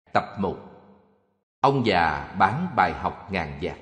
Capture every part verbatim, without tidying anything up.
Tập một. Ông già bán bài học ngàn vàng.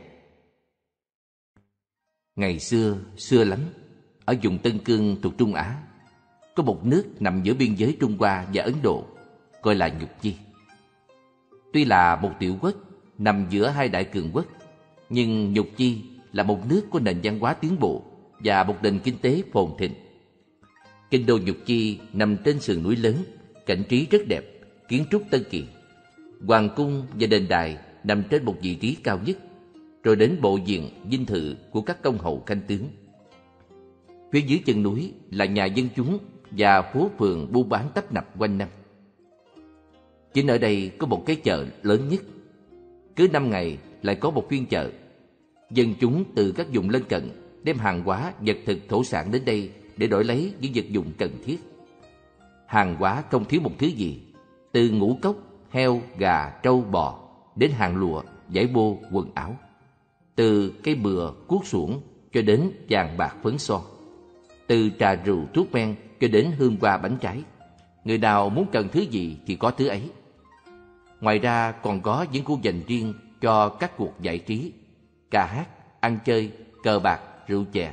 Ngày xưa, xưa lắm, ở vùng Tân Cương thuộc Trung Á, có một nước nằm giữa biên giới Trung Hoa và Ấn Độ, gọi là Nhục Chi. Tuy là một tiểu quốc nằm giữa hai đại cường quốc, nhưng Nhục Chi là một nước có nền văn hóa tiến bộ và một nền kinh tế phồn thịnh. Kinh đô Nhục Chi nằm trên sườn núi lớn, cảnh trí rất đẹp, kiến trúc tân kỳ. Hoàng cung và đền đài nằm trên một vị trí cao nhất, rồi đến bộ diện dinh thự của các công hầu khanh tướng. Phía dưới chân núi là nhà dân chúng và phố phường buôn bán tấp nập quanh năm. Chính ở đây có một cái chợ lớn nhất. Cứ năm ngày lại có một phiên chợ. Dân chúng từ các vùng lân cận đem hàng hóa, vật thực thổ sản đến đây để đổi lấy những vật dụng cần thiết. Hàng hóa không thiếu một thứ gì, từ ngũ cốc, heo, gà, trâu, bò đến hàng lụa, vải bô, quần áo, từ cây bừa, cuốc xuồng cho đến vàng bạc phấn son, từ trà rượu, thuốc men cho đến hương hoa bánh trái. Người nào muốn cần thứ gì thì có thứ ấy. Ngoài ra còn có những khu dành riêng cho các cuộc giải trí, ca hát, ăn chơi, cờ bạc, rượu chè.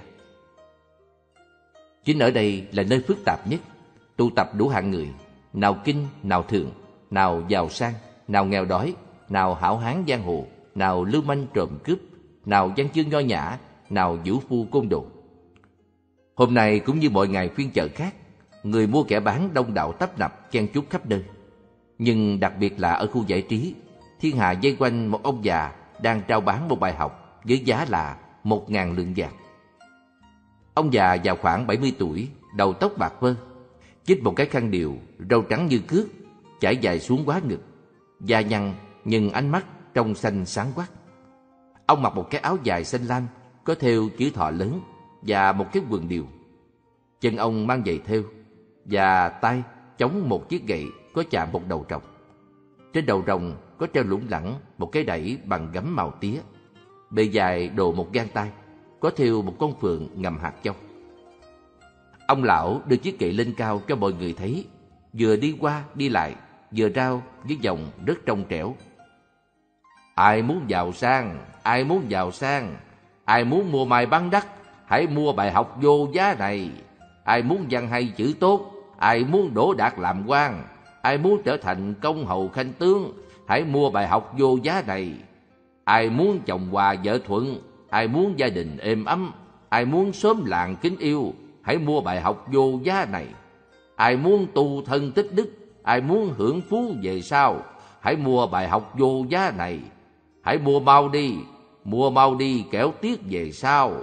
Chính ở đây là nơi phức tạp nhất, tụ tập đủ hạng người, nào kinh, nào thượng, nào giàu sang, nào nghèo đói, nào hảo hán giang hồ, nào lưu manh trộm cướp, nào văn chương nho nhã, nào vũ phu côn đồ. Hôm nay cũng như mọi ngày phiên chợ khác, người mua kẻ bán đông đảo tấp nập chen chúc khắp nơi. Nhưng đặc biệt là ở khu giải trí, thiên hạ vây quanh một ông già đang rao bán một bài học với giá là một ngàn lượng vàng. Ông già vào khoảng bảy mươi tuổi, đầu tóc bạc phơ, chích một cái khăn điều, râu trắng như cước, chải dài xuống quá ngực, da nhăn nhưng ánh mắt trong xanh sáng quắc. Ông mặc một cái áo dài xanh lam có thêu chữ thọ lớn và một cái quần điều. Chân ông mang giày thêu và tay chống một chiếc gậy có chạm một đầu rồng. Trên đầu rồng có treo lủng lẳng một cái đẩy bằng gấm màu tía. Bề dài đồ một gang tay, có thêu một con phượng ngầm hạt châu. Ông lão đưa chiếc gậy lên cao cho mọi người thấy, vừa đi qua đi lại, vừa rao với giọng rất trong trẻo: ai muốn giàu sang, ai muốn giàu sang, ai muốn mua mai bán đắt, hãy mua bài học vô giá này. Ai muốn văn hay chữ tốt, ai muốn đỗ đạt làm quan, ai muốn trở thành công hầu khanh tướng, hãy mua bài học vô giá này. Ai muốn chồng hòa vợ thuận, ai muốn gia đình êm ấm, ai muốn xóm làng kính yêu, hãy mua bài học vô giá này. Ai muốn tu thân tích đức, ai muốn hưởng phú về sau, hãy mua bài học vô giá này. Hãy mua mau đi, mua mau đi kẻo tiếc về sau.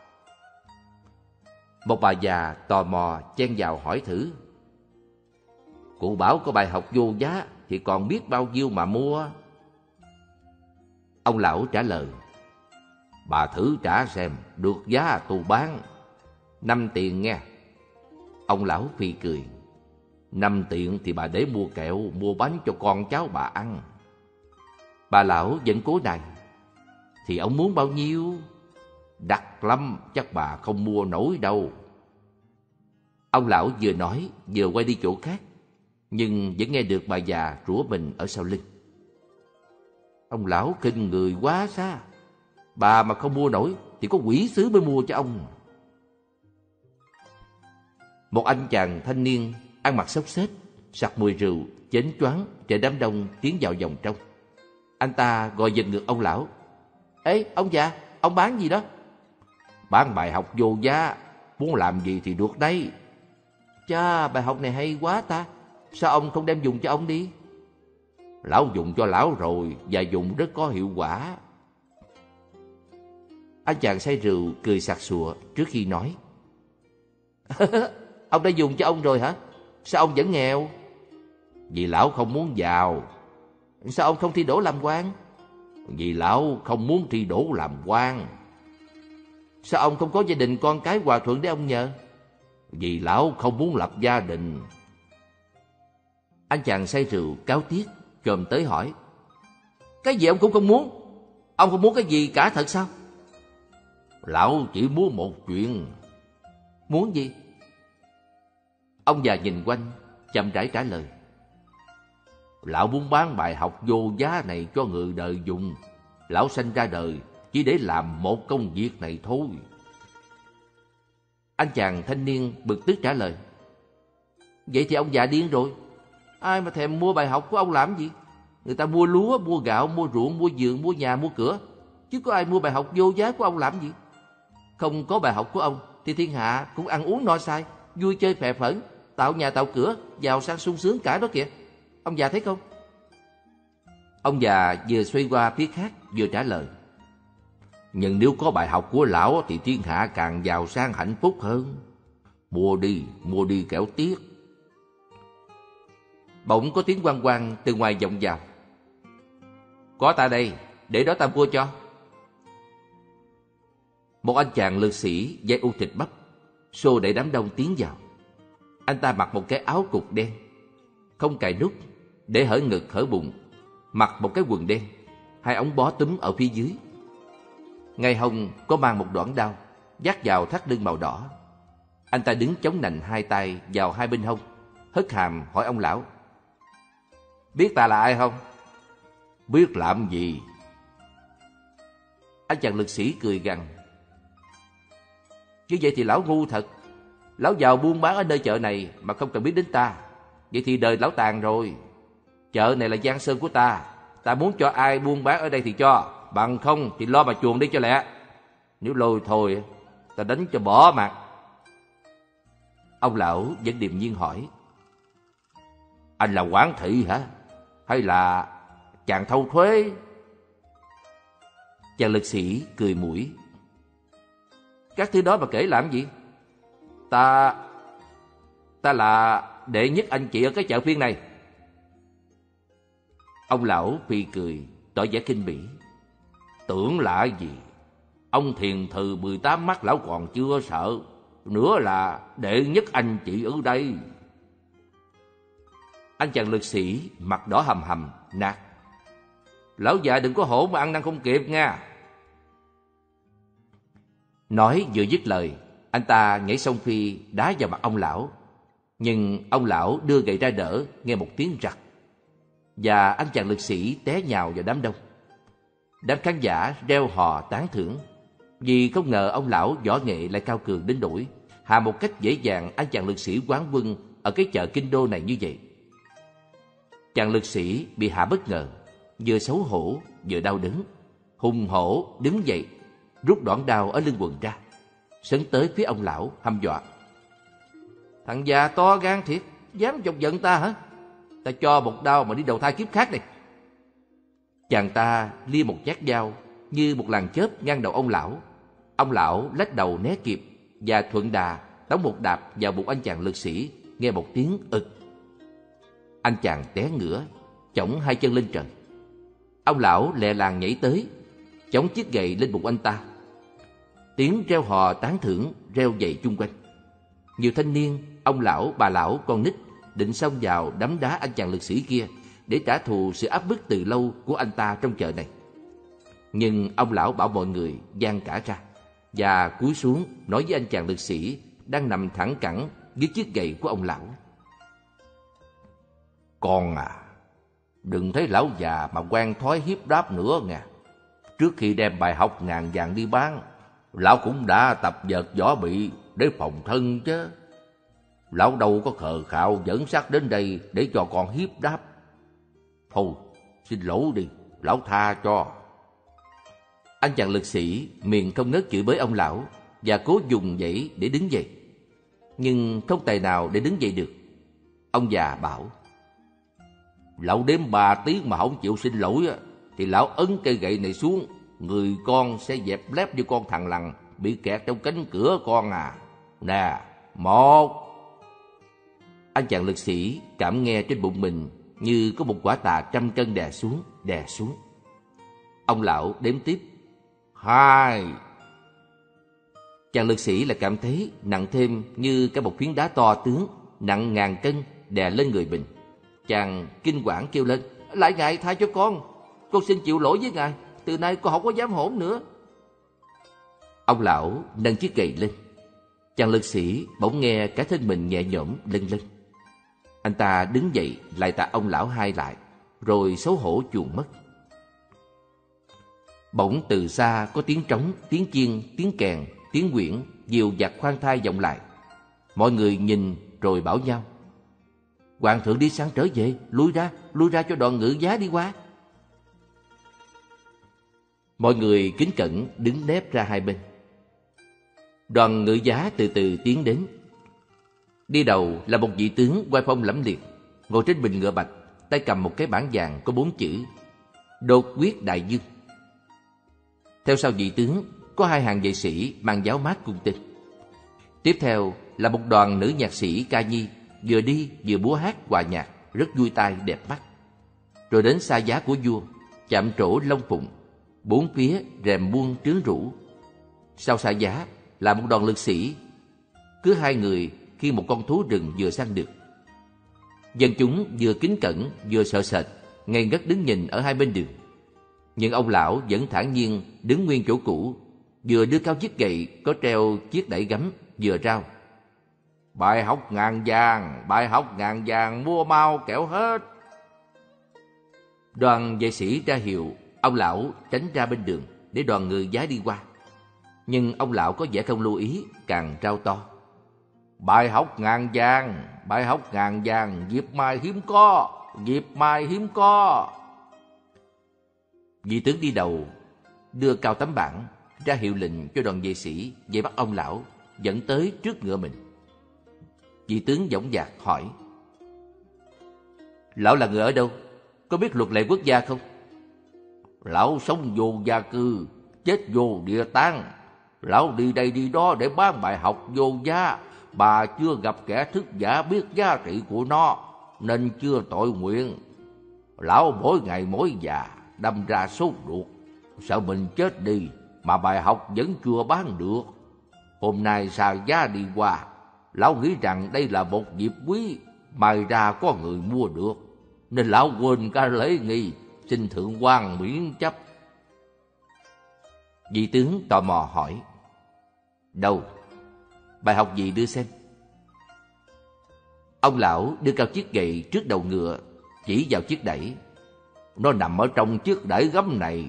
Một bà già tò mò chen vào hỏi thử: cụ bảo có bài học vô giá thì còn biết bao nhiêu mà mua? Ông lão trả lời: bà thử trả xem, được giá tôi bán. Năm tiền nghe. Ông lão phì cười: năm tiền thì bà để mua kẹo, mua bánh cho con cháu bà ăn. Bà lão vẫn cố nài: thì ông muốn bao nhiêu? Đắt lắm, chắc bà không mua nổi đâu. Ông lão vừa nói vừa quay đi chỗ khác, nhưng vẫn nghe được bà già rủa mình ở sau lưng: ông lão khinh người quá xa, bà mà không mua nổi thì có quỷ sứ mới mua cho ông. Một anh chàng thanh niên ăn mặc xốc xếch, sặc mùi rượu, chén choáng trên đám đông tiến vào vòng trong. Anh ta gọi giật ngược ông lão: ê ông già, ông bán gì đó? Bán bài học vô giá, muốn làm gì thì được đấy. Chà, bài học này hay quá ta, sao ông không đem dùng cho ông đi? Lão dùng cho lão rồi, và dùng rất có hiệu quả. Anh chàng say rượu cười sặc sụa trước khi nói: ông đã dùng cho ông rồi hả? Sao ông vẫn nghèo? Vì lão không muốn giàu. Sao ông không thi đỗ làm quan? Vì lão không muốn thi đỗ làm quan. Sao ông không có gia đình con cái hòa thuận để ông nhờ? Vì lão không muốn lập gia đình. Anh chàng say rượu cáo tiếc chồm tới hỏi: cái gì ông cũng không muốn? Ông không muốn cái gì cả thật sao? Lão chỉ muốn một chuyện. Muốn gì? Ông già nhìn quanh chậm rãi trả lời: Lão muốn bán bài học vô giá này cho người đời dùng. Lão sanh ra đời chỉ để làm một công việc này thôi. Anh chàng thanh niên bực tức trả lời: Vậy thì ông già điên rồi. Ai mà thèm mua bài học của ông làm gì? Người ta mua lúa, mua gạo, mua ruộng, mua vườn, mua nhà, mua cửa. Chứ có ai mua bài học vô giá của ông làm gì? Không có bài học của ông thì thiên hạ cũng ăn uống no say, vui chơi phè phỡn, tạo nhà tạo cửa, giàu sang sung sướng cả đó kìa. Ông già thấy không? Ông già vừa xoay qua phía khác vừa trả lời: Nhưng nếu có bài học của lão thì thiên hạ càng giàu sang hạnh phúc hơn. Mua đi, mua đi kẻo tiếc. Bỗng có tiếng oang oang từ ngoài vọng vào: Có ta đây, để đó ta mua cho. Một anh chàng lực sĩ da u thịt bắp xô đẩy đám đông tiến vào. Anh ta mặc một cái áo cục đen, không cài nút, để hở ngực hở bụng, mặc một cái quần đen, hai ống bó túm ở phía dưới. Ngay hông có mang một đoạn đao, vác vào thắt lưng màu đỏ. Anh ta đứng chống nạnh hai tay vào hai bên hông, hất hàm hỏi ông lão: Biết ta là ai không? Biết làm gì? Anh chàng lực sĩ cười gằn: Như vậy thì lão ngu thật. Lão vào buôn bán ở nơi chợ này mà không cần biết đến ta. Vậy thì đời lão tàn rồi. Chợ này là giang sơn của ta. Ta muốn cho ai buôn bán ở đây thì cho, bằng không thì lo mà chuồn đi cho lẹ. Nếu lôi thôi, ta đánh cho bỏ mặt. Ông lão vẫn điềm nhiên hỏi: Anh là quản thị hả? Hay là chàng thâu thuế? Chàng lực sĩ cười mũi: Các thứ đó mà kể làm gì? Ta... Ta là đệ nhất anh chị ở cái chợ phiên này. Ông lão phì cười, tỏ vẻ khinh bỉ: Tưởng là gì? Ông thiền thừ mười tám mắt lão còn chưa sợ, nữa là đệ nhất anh chị ở đây. Anh chàng lực sĩ mặt đỏ hầm hầm nạt: Lão già đừng có hổ mà ăn năn không kịp nha. Nói vừa dứt lời, anh ta nhảy sông phi đá vào mặt ông lão. Nhưng ông lão đưa gậy ra đỡ, nghe một tiếng rặc, và anh chàng lực sĩ té nhào vào đám đông. Đám khán giả reo hò tán thưởng, vì không ngờ ông lão võ nghệ lại cao cường đến nỗi hạ một cách dễ dàng anh chàng lực sĩ quán quân ở cái chợ kinh đô này như vậy. Chàng lực sĩ bị hạ bất ngờ, vừa xấu hổ vừa đau đớn, hùng hổ đứng dậy, rút đoạn đao ở lưng quần ra, sấn tới phía ông lão hăm dọa: Thằng già to gan thiệt, dám chọc giận ta hả? Ta cho một đao mà đi đầu thai kiếp khác này. Chàng ta lia một nhát dao như một làn chớp ngang đầu ông lão. Ông lão lách đầu né kịp và thuận đà tống một đạp vào bụng anh chàng lực sĩ, nghe một tiếng ực. Anh chàng té ngửa, chổng hai chân lên trời. Ông lão lẹ làng nhảy tới, chống chiếc gậy lên bụng anh ta. Tiếng reo hò tán thưởng reo dậy chung quanh. Nhiều thanh niên, ông lão, bà lão, con nít định xông vào đấm đá anh chàng lực sĩ kia để trả thù sự áp bức từ lâu của anh ta trong chợ này. Nhưng ông lão bảo mọi người giang cả ra và cúi xuống nói với anh chàng lực sĩ đang nằm thẳng cẳng dưới chiếc gậy của ông lão: Con à, đừng thấy lão già mà quen thói hiếp đáp nữa nha. Trước khi đem bài học ngàn vàng đi bán, lão cũng đã tập vợt võ bị để phòng thân chứ. Lão đâu có khờ khạo dẫn xác đến đây để cho con hiếp đáp. Thôi, xin lỗi đi, lão tha cho. Anh chàng lực sĩ miệng không ngớt chửi bới ông lão và cố dùng dãy để đứng dậy, nhưng không tài nào để đứng dậy được. Ông già bảo: Lão đếm ba tiếng mà không chịu xin lỗi thì lão ấn cây gậy này xuống, người con sẽ dẹp lép như con thằng lằn bị kẹt trong cánh cửa con à. Nè, một. Anh chàng lực sĩ cảm nghe trên bụng mình như có một quả tà trăm cân đè xuống, đè xuống. Ông lão đếm tiếp: Hai. Chàng lực sĩ lại cảm thấy nặng thêm như cả một phiến đá to tướng, nặng ngàn cân đè lên người mình. Chàng kinh quản kêu lên: Lại ngài tha cho con, con xin chịu lỗi với ngài, từ nay con không có dám hỗn nữa. Ông lão nâng chiếc gậy lên. Chàng lực sĩ bỗng nghe cả thân mình nhẹ nhõm lâng lâng. Anh ta đứng dậy lại tạ ông lão hai lại rồi xấu hổ chuồn mất. Bỗng từ xa có tiếng trống, tiếng chiên, tiếng kèn, tiếng quyển, dìu dặt khoan thai vọng lại. Mọi người nhìn rồi bảo nhau: Hoàng thượng đi săn trở về, lui ra, lui ra cho đoàn ngự giá đi qua. Mọi người kính cẩn đứng nép ra hai bên. Đoàn ngự giá từ từ tiến đến. Đi đầu là một vị tướng oai phong lẫm liệt, ngồi trên bình ngựa bạch, tay cầm một cái bảng vàng có bốn chữ: Đột quyết đại dương. Theo sau vị tướng có hai hàng vệ sĩ mang giáo mát cung tên. Tiếp theo là một đoàn nữ nhạc sĩ ca nhi, vừa đi vừa múa hát hòa nhạc, rất vui tai đẹp mắt. Rồi đến xa giá của vua, chạm trổ long phụng, bốn phía rèm buông trướng rũ. Sau xa giá là một đoàn lực sĩ, cứ hai người khi một con thú rừng vừa săn được. Dân chúng vừa kính cẩn vừa sợ sệt, ngây ngất đứng nhìn ở hai bên đường. Nhưng ông lão vẫn thản nhiên đứng nguyên chỗ cũ, vừa đưa cao chiếc gậy có treo chiếc đẩy gấm, vừa rao: Bài học ngàn vàng, bài học ngàn vàng, mua mau kẻo hết. Đoàn vệ sĩ ra hiệu ông lão tránh ra bên đường để đoàn ngự giá đi qua. Nhưng ông lão có vẻ không lưu ý, càng rao to: Bài học ngàn vàng, bài học ngàn vàng, dịp mai hiếm có, dịp mai hiếm có. Vị tướng đi đầu đưa cao tấm bảng ra hiệu lệnh cho đoàn vệ sĩ về bắt ông lão, dẫn tới trước ngựa mình. Vị tướng dõng dạc hỏi: Lão là người ở đâu? Có biết luật lệ quốc gia không? Lão sống vô gia cư, chết vô địa táng. Lão đi đây đi đó để bán bài học vô giá. Bà chưa gặp kẻ thức giả biết giá trị của nó, nên chưa tội nguyện. Lão mỗi ngày mỗi già, đâm ra sốt ruột, sợ mình chết đi mà bài học vẫn chưa bán được. Hôm nay xa giá đi qua, lão nghĩ rằng đây là một dịp quý, may ra có người mua được, nên lão quên cả lễ nghi, xin thượng quan miễn chấp. Vị tướng tò mò hỏi: Đâu? Bài học gì đưa xem? Ông lão đưa cao chiếc gậy trước đầu ngựa, chỉ vào chiếc đẩy: Nó nằm ở trong chiếc đẩy gấm này.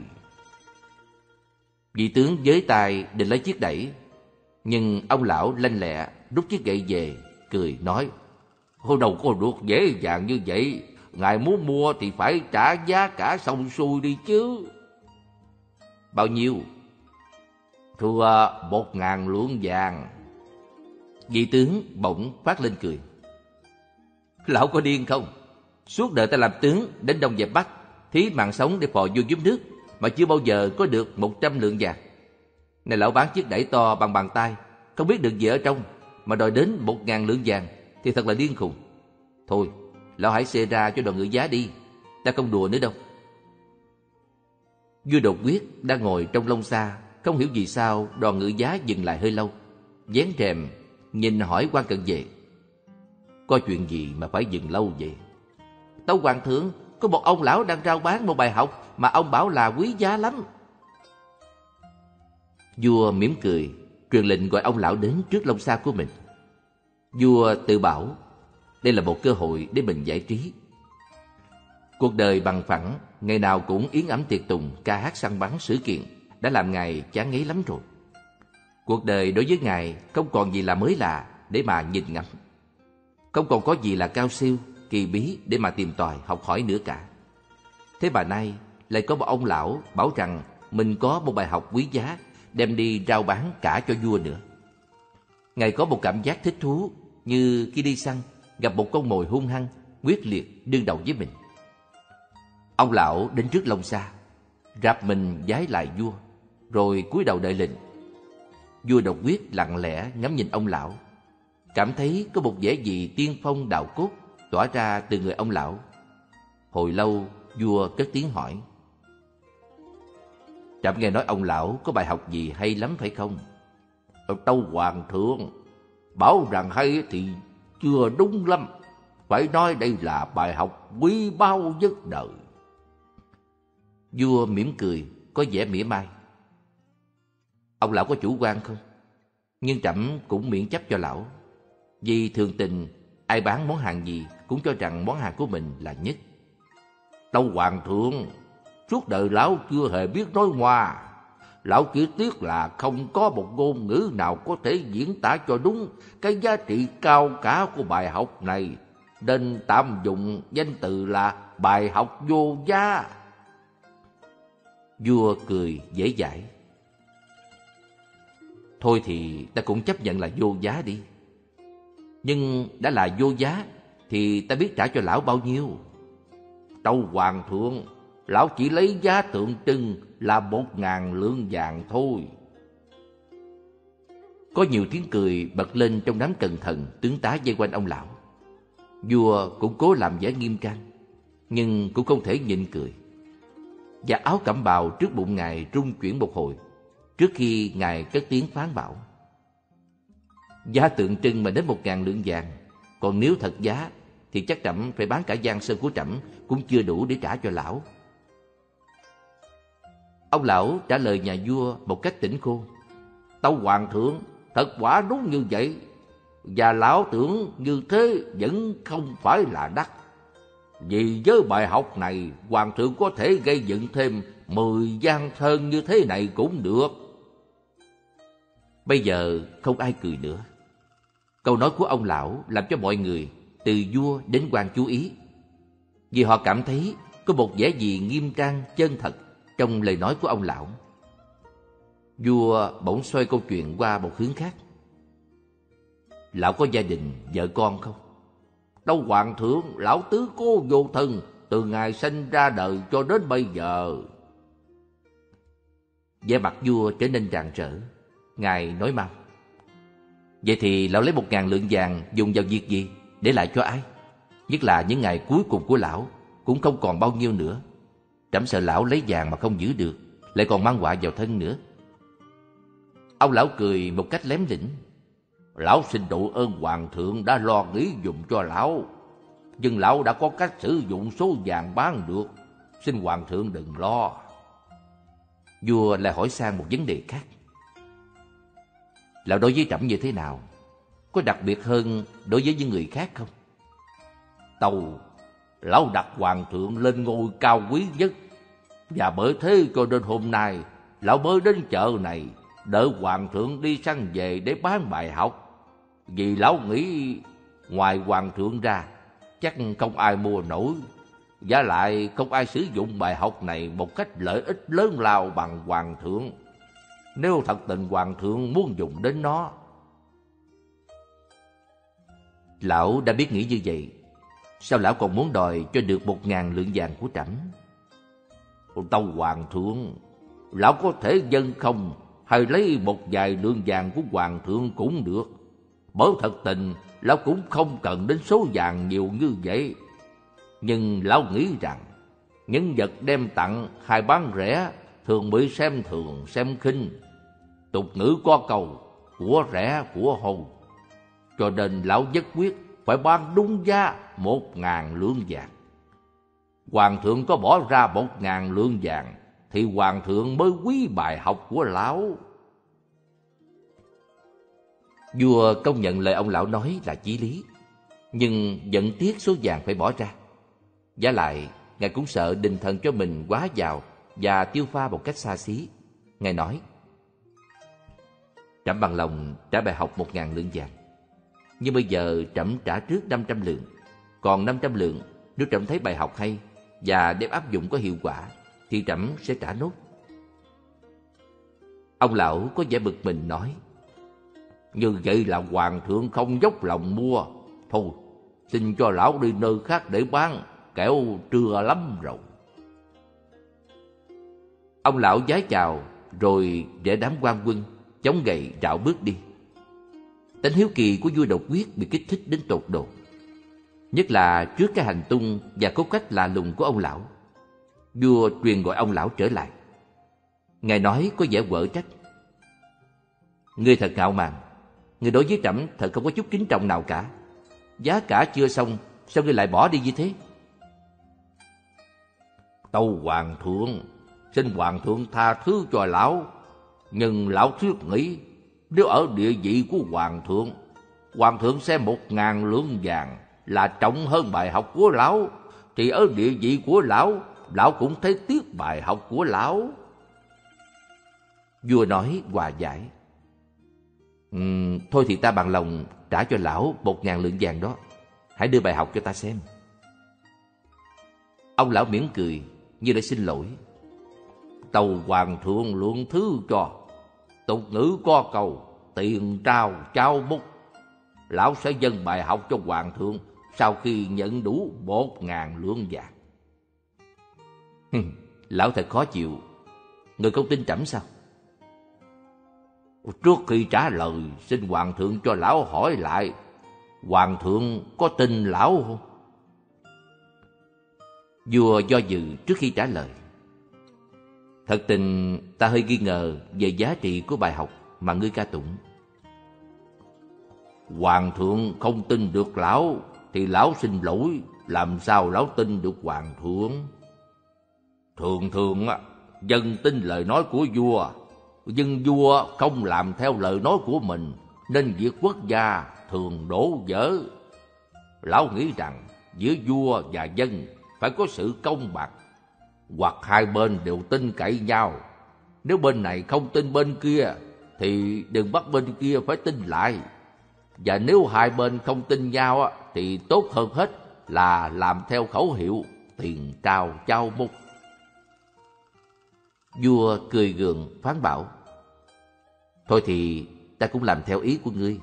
Vị tướng với tay định lấy chiếc đẩy, nhưng ông lão lanh lẹ rút chiếc gậy về, cười nói: Ô, đâu có được dễ dàng như vậy. Ngài muốn mua thì phải trả giá cả xong xuôi đi chứ. Bao nhiêu? Thưa một ngàn lượng vàng. Vị tướng bỗng phát lên cười: Lão có điên không? Suốt đời ta làm tướng đến Đông dẹp Bắc, thí mạng sống để phò vua giúp nước, mà chưa bao giờ có được một trăm lượng vàng. Này lão bán chiếc đẩy to bằng bàn tay, không biết được gì ở trong, mà đòi đến một ngàn lượng vàng thì thật là điên khùng. Thôi, lão hãy xê ra cho đoàn ngự giá đi, ta không đùa nữa đâu. Vua Đột Quyết đang ngồi trong lông xa, không hiểu vì sao đoàn ngự giá dừng lại hơi lâu, vén rèm nhìn hỏi quan cận vệ: Có chuyện gì mà phải dừng lâu vậy? Tâu hoàng thượng, có một ông lão đang rao bán một bài học mà ông bảo là quý giá lắm. Vua mỉm cười, truyền lệnh gọi ông lão đến trước lông xa của mình. Vua tự bảo đây là một cơ hội để mình giải trí. Cuộc đời bằng phẳng, ngày nào cũng yến ẩm tiệc tùng, ca hát săn bắn sự kiện, đã làm ngài chán ngấy lắm rồi. Cuộc đời đối với ngài không còn gì là mới lạ để mà nhìn ngắm, không còn có gì là cao siêu, kỳ bí để mà tìm tòi học hỏi nữa cả. Thế mà nay lại có một ông lão bảo rằng mình có một bài học quý giá, đem đi rao bán cả cho vua nữa. Ngài có một cảm giác thích thú, như khi đi săn gặp một con mồi hung hăng, quyết liệt đương đầu với mình. Ông lão đến trước lông xa, rạp mình vái lại vua, rồi cúi đầu đợi lệnh. Vua Đột Quyết lặng lẽ ngắm nhìn ông lão, cảm thấy có một vẻ gì tiên phong đạo cốt tỏa ra từ người ông lão. Hồi lâu vua cất tiếng hỏi: Trẫm nghe nói ông lão có bài học gì hay lắm phải không? Tâu hoàng thượng, bảo rằng hay thì chưa đúng lắm, phải nói đây là bài học quý báu nhất đời. Vua mỉm cười, có vẻ mỉa mai: Ông lão có chủ quan không? Nhưng trẫm cũng miễn chấp cho lão, vì thường tình ai bán món hàng gì cũng cho rằng món hàng của mình là nhất. Tâu hoàng thượng, suốt đời lão chưa hề biết nói hoa. Lão chỉ tiếc là không có một ngôn ngữ nào có thể diễn tả cho đúng cái giá trị cao cả của bài học này, nên tạm dụng danh từ là bài học vô giá. Vua cười dễ dãi. Thôi thì ta cũng chấp nhận là vô giá đi. Nhưng đã là vô giá thì ta biết trả cho lão bao nhiêu? Tâu hoàng thượng, lão chỉ lấy giá tượng trưng là một ngàn lượng vàng thôi. Có nhiều tiếng cười bật lên trong đám cần thần tướng tá vây quanh ông lão. Vua cũng cố làm vẻ nghiêm trang, nhưng cũng không thể nhịn cười. Và áo cẩm bào trước bụng ngài rung chuyển một hồi, trước khi ngài cất tiếng phán bảo: giá tượng trưng mà đến một ngàn lượng vàng, còn nếu thật giá thì chắc trẫm phải bán cả giang sơn của trẫm cũng chưa đủ để trả cho lão. Ông lão trả lời nhà vua một cách tỉnh khôn: Tâu hoàng thượng, thật quả đúng như vậy, và lão tưởng như thế vẫn không phải là đắt. Vì với bài học này, hoàng thượng có thể gây dựng thêm mười gian sơn như thế này cũng được. Bây giờ không ai cười nữa. Câu nói của ông lão làm cho mọi người, từ vua đến quan chú ý, vì họ cảm thấy có một vẻ gì nghiêm trang chân thật trong lời nói của ông lão. Vua bỗng xoay câu chuyện qua một hướng khác: lão có gia đình, vợ con không? Đâu hoàng thượng, lão tứ cô vô thân, từ ngày sinh ra đời cho đến bây giờ. vẻ mặt vua trở nên rạng rỡ. Ngài nói mau: vậy thì lão lấy một ngàn lượng vàng dùng vào việc gì, để lại cho ai? Nhất là những ngày cuối cùng của lão cũng không còn bao nhiêu nữa. Trẫm sợ lão lấy vàng mà không giữ được, lại còn mang họa vào thân nữa. Ông lão cười một cách lém lỉnh: lão xin độ ơn hoàng thượng đã lo nghĩ dùng cho lão, nhưng lão đã có cách sử dụng số vàng bán được, xin hoàng thượng đừng lo. Vua lại hỏi sang một vấn đề khác: lão đối với trẫm như thế nào? Có đặc biệt hơn đối với những người khác không? Tâu, lão đặt hoàng thượng lên ngôi cao quý nhất, và bởi thế cho đến hôm nay lão mới đến chợ này, đợi hoàng thượng đi săn về để bán bài học. Vì lão nghĩ ngoài hoàng thượng ra chắc không ai mua nổi, và lại không ai sử dụng bài học này một cách lợi ích lớn lao bằng hoàng thượng, nếu thật tình hoàng thượng muốn dùng đến nó. Lão đã biết nghĩ như vậy, sao lão còn muốn đòi cho được một ngàn lượng vàng của trẫm? Tâu hoàng thượng, lão có thể dâng không, hay lấy một vài lượng vàng của hoàng thượng cũng được. Bởi thật tình lão cũng không cần đến số vàng nhiều như vậy. Nhưng lão nghĩ rằng những vật đem tặng hay bán rẻ thường bị xem thường xem khinh. Tục ngữ có câu của rẻ của hầu, cho nên lão nhất quyết phải bán đúng giá một ngàn lượng vàng. Hoàng thượng có bỏ ra một ngàn lượng vàng thì hoàng thượng mới quý bài học của lão. Vua công nhận lời ông lão nói là chí lý, nhưng vẫn tiếc số vàng phải bỏ ra. Vả lại, ngài cũng sợ đình thần cho mình quá giàu và tiêu pha một cách xa xí. Ngài nói: trẫm bằng lòng trả bài học một ngàn lượng vàng, nhưng bây giờ trẫm trả trước năm trăm lượng, còn năm trăm lượng nếu trẫm thấy bài học hay và đem áp dụng có hiệu quả thì trẫm sẽ trả nốt. Ông lão có vẻ bực mình nói: như vậy là hoàng thượng không dốc lòng mua. Thôi, xin cho lão đi nơi khác để bán, kẻo trưa lắm rồi. Ông lão vái chào rồi để đám quan quân chống gậy rảo bước đi. Tính hiếu kỳ của vua Đột Quyết bị kích thích đến tột độ, nhất là trước cái hành tung và cốt cách lạ lùng của ông lão. Vua truyền gọi ông lão trở lại. Ngài nói có vẻ quở trách: ngươi thật ngạo mạn, ngươi đối với trẫm thật không có chút kính trọng nào cả. Giá cả chưa xong, sao ngươi lại bỏ đi như thế? Tâu hoàng thượng, xin hoàng thượng tha thứ cho lão, nhưng lão thiết nghĩ nếu ở địa vị của hoàng thượng, hoàng thượng xem một ngàn lượng vàng là trọng hơn bài học của lão, thì ở địa vị của lão, lão cũng thấy tiếc bài học của lão. Vua nói hòa giải. Uhm, thôi thì ta bằng lòng trả cho lão một ngàn lượng vàng đó. Hãy đưa bài học cho ta xem. Ông lão mỉm cười như để xin lỗi. Tâu hoàng thượng lượng thứ cho. Tục ngữ có câu tiền trao trao bút. Lão sẽ dâng bài học cho hoàng thượng sau khi nhận đủ một ngàn lượng vàng. Lão thật khó chịu. Người không tin trẫm sao? Trước khi trả lời, xin hoàng thượng cho lão hỏi lại, hoàng thượng có tin lão không? Vua do dự trước khi trả lời. Thật tình ta hơi nghi ngờ về giá trị của bài học mà ngươi ca tụng. Hoàng thượng không tin được lão thì lão xin lỗi, làm sao lão tin được hoàng thượng? Thường thường dân tin lời nói của vua, nhưng vua không làm theo lời nói của mình, nên việc quốc gia thường đổ vỡ. Lão nghĩ rằng giữa vua và dân phải có sự công bằng, hoặc hai bên đều tin cậy nhau. Nếu bên này không tin bên kia thì đừng bắt bên kia phải tin lại. Và nếu hai bên không tin nhau thì tốt hơn hết là làm theo khẩu hiệu tiền trao trao múc. Vua cười gượng phán bảo. Thôi thì ta cũng làm theo ý của ngươi.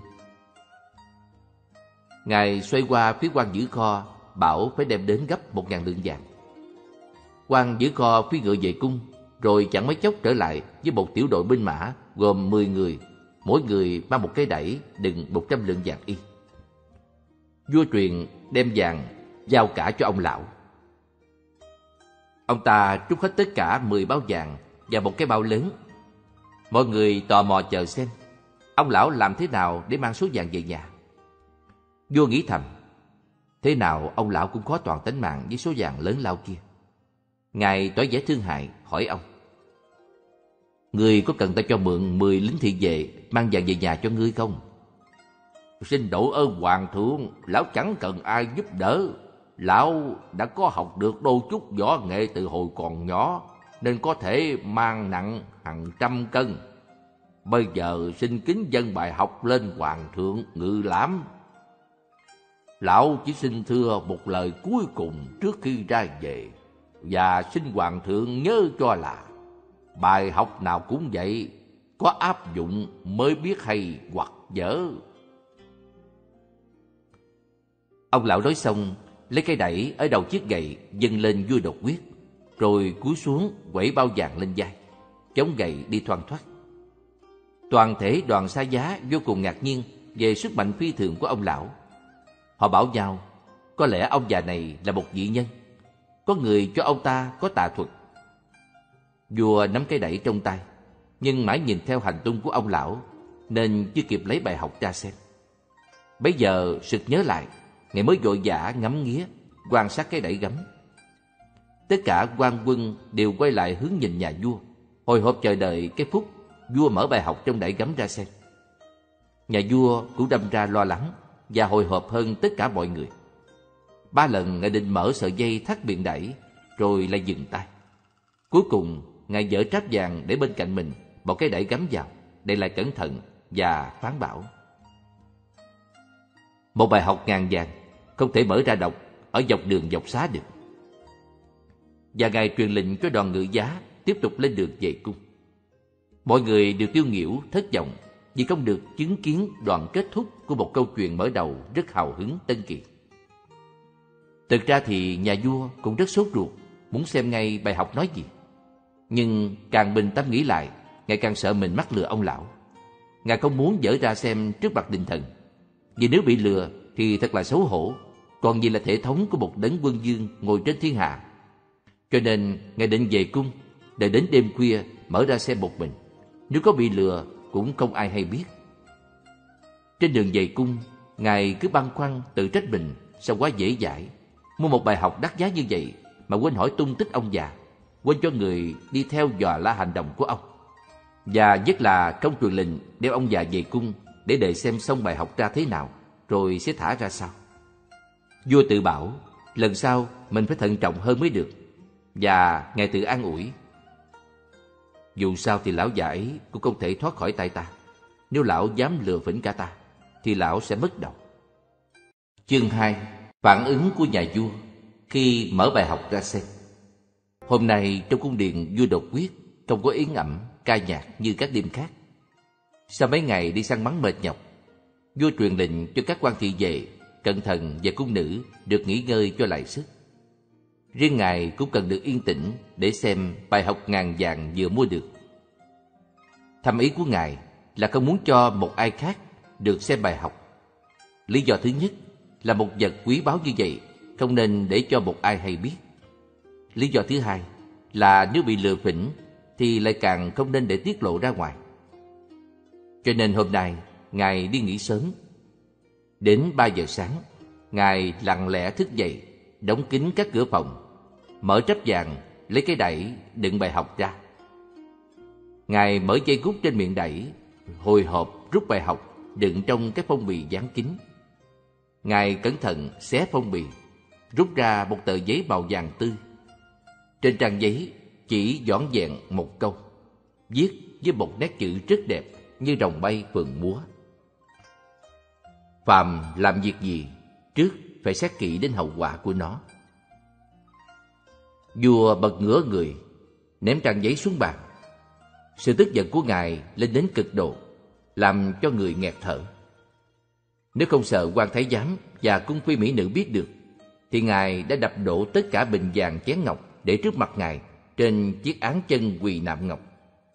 Ngài xoay qua phía quan giữ kho, bảo phải đem đến gấp một ngàn lượng vàng. Quan giữ kho phi ngựa về cung, rồi chẳng mấy chốc trở lại với một tiểu đội binh mã gồm mười người, mỗi người mang một cái đẩy đựng một trăm lượng vàng y. Vua truyền đem vàng giao cả cho ông lão. Ông ta trút hết tất cả mười bao vàng vào một cái bao lớn. Mọi người tò mò chờ xem ông lão làm thế nào để mang số vàng về nhà. Vua nghĩ thầm, thế nào ông lão cũng khó toàn tính mạng với số vàng lớn lao kia. Ngài tỏ vẻ thương hại hỏi ông: Ngươi có cần ta cho mượn mười lính thị vệ mang vàng về nhà cho ngươi không? Xin độ ơn hoàng thượng, lão chẳng cần ai giúp đỡ. Lão đã có học được đôi chút võ nghệ từ hồi còn nhỏ, nên có thể mang nặng hàng trăm cân. Bây giờ xin kính dâng bài học lên hoàng thượng ngự lãm. Lão chỉ xin thưa một lời cuối cùng trước khi ra về, và xin hoàng thượng nhớ cho là bài học nào cũng vậy, có áp dụng mới biết hay hoặc dở. Ông lão nói xong, lấy cây đẩy ở đầu chiếc gậy dâng lên vua đột quyết, rồi cúi xuống quẩy bao vàng lên vai, chống gậy đi thoăn thoắt. Toàn thể đoàn xa giá vô cùng ngạc nhiên về sức mạnh phi thường của ông lão. Họ bảo nhau, có lẽ ông già này là một vị nhân, có người cho ông ta có tà thuật. Vua nắm cái đẩy trong tay, nhưng mãi nhìn theo hành tung của ông lão nên chưa kịp lấy bài học ra xem. Bấy giờ sực nhớ lại, ngài mới vội vã ngắm nghía quan sát cái đẩy gấm. Tất cả quan quân đều quay lại hướng nhìn nhà vua, hồi hộp chờ đợi cái phút vua mở bài học trong đẩy gấm ra xem. Nhà vua cũng đâm ra lo lắng và hồi hộp hơn tất cả mọi người. Ba lần ngài định mở sợi dây thắt miệng đẩy, rồi lại dừng tay. Cuối cùng ngài dỡ tráp vàng để bên cạnh mình, bỏ cái đẩy gắm vào, để lại cẩn thận và phán bảo: Một bài học ngàn vàng không thể mở ra đọc ở dọc đường dọc xá được. Và ngài truyền lệnh cho đoàn ngự giá tiếp tục lên đường về cung. Mọi người đều tiêu nghỉu thất vọng vì không được chứng kiến đoạn kết thúc của một câu chuyện mở đầu rất hào hứng tân kỳ. Thực ra thì nhà vua cũng rất sốt ruột, muốn xem ngay bài học nói gì. Nhưng càng bình tâm nghĩ lại, ngài càng sợ mình mắc lừa ông lão. Ngài không muốn dở ra xem trước mặt đình thần, vì nếu bị lừa thì thật là xấu hổ, còn gì là thể thống của một đấng quân vương ngồi trên thiên hạ. Cho nên ngài định về cung, đợi đến đêm khuya mở ra xem một mình. Nếu có bị lừa cũng không ai hay biết. Trên đường về cung, ngài cứ băn khoăn tự trách mình sao quá dễ dãi, mua một bài học đắt giá như vậy mà quên hỏi tung tích ông già, quên cho người đi theo dò la hành động của ông, và nhất là không truyền lệnh đeo ông già về cung để đợi xem xong bài học ra thế nào rồi sẽ thả ra sao. Vua tự bảo lần sau mình phải thận trọng hơn mới được. Và Ngài tự an ủi: dù sao thì lão già ấy cũng không thể thoát khỏi tay ta. Nếu lão dám lừa phỉnh cả ta, thì lão sẽ mất đầu. Chương hai. Phản ứng của nhà vua khi mở bài học ra xem. Hôm nay trong cung điện vua đột quyết không có yến ẩm, ca nhạc như các đêm khác. Sau mấy ngày đi săn bắn mệt nhọc, vua truyền lệnh cho các quan thị vệ, cận thần và cung nữ được nghỉ ngơi cho lại sức. Riêng Ngài cũng cần được yên tĩnh để xem bài học ngàn vàng vừa mua được. Thâm ý của Ngài là không muốn cho một ai khác được xem bài học. Lý do thứ nhất là một vật quý báu như vậy không nên để cho một ai hay biết. Lý do thứ hai là nếu bị lừa phỉnh thì lại càng không nên để tiết lộ ra ngoài. Cho nên hôm nay Ngài đi nghỉ sớm. Đến ba giờ sáng, Ngài lặng lẽ thức dậy, đóng kín các cửa phòng, mở trắp vàng, lấy cái đẩy đựng bài học ra. Ngài mở dây cút trên miệng đẩy, hồi hộp rút bài học đựng trong cái phong bì dán kín. Ngài cẩn thận xé phong bì, rút ra một tờ giấy màu vàng tươi. Trên trang giấy chỉ vỏn vẹn một câu, viết với một nét chữ rất đẹp như rồng bay phượng múa: phàm làm việc gì, trước phải xét kỹ đến hậu quả của nó. Vua bật ngửa người, ném trang giấy xuống bàn. Sự tức giận của Ngài lên đến cực độ, làm cho người nghẹt thở. Nếu không sợ quan thái giám và cung phi mỹ nữ biết được, thì Ngài đã đập đổ tất cả bình vàng chén ngọc để trước mặt Ngài trên chiếc án chân quỳ nạm ngọc.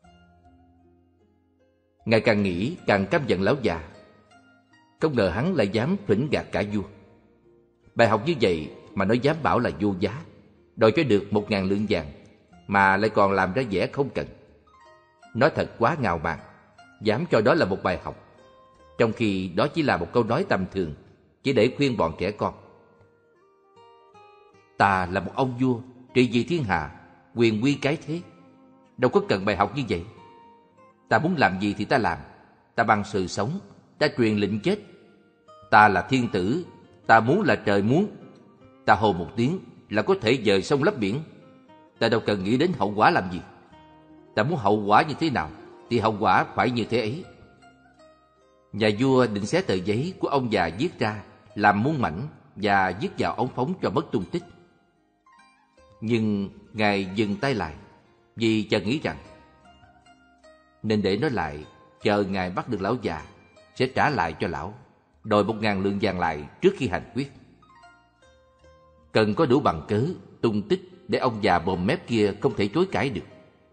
Ngài càng nghĩ càng căm giận lão già. Không ngờ hắn lại dám phỉnh gạt cả vua. Bài học như vậy mà nó dám bảo là vô giá, đòi cho được một ngàn lượng vàng, mà lại còn làm ra vẻ không cần. Nó thật quá ngạo mạn, dám cho đó là một bài học, trong khi đó chỉ là một câu nói tầm thường, chỉ để khuyên bọn trẻ con. Ta là một ông vua trị vì thiên hạ, quyền uy cái thế, đâu có cần bài học như vậy. Ta muốn làm gì thì ta làm, ta bằng sự sống, ta truyền lệnh chết. Ta là thiên tử, ta muốn là trời muốn. Ta hô một tiếng là có thể dời sông lấp biển. Ta đâu cần nghĩ đến hậu quả làm gì. Ta muốn hậu quả như thế nào thì hậu quả phải như thế ấy. Nhà vua định xé tờ giấy của ông già viết ra làm muôn mảnh và vứt vào ống phóng cho mất tung tích. Nhưng Ngài dừng tay lại, vì chợt nghĩ rằng nên để nó lại, chờ Ngài bắt được lão già sẽ trả lại cho lão, đòi một ngàn lượng vàng lại trước khi hành quyết. Cần có đủ bằng cớ, tung tích để ông già bồm mép kia không thể chối cãi được.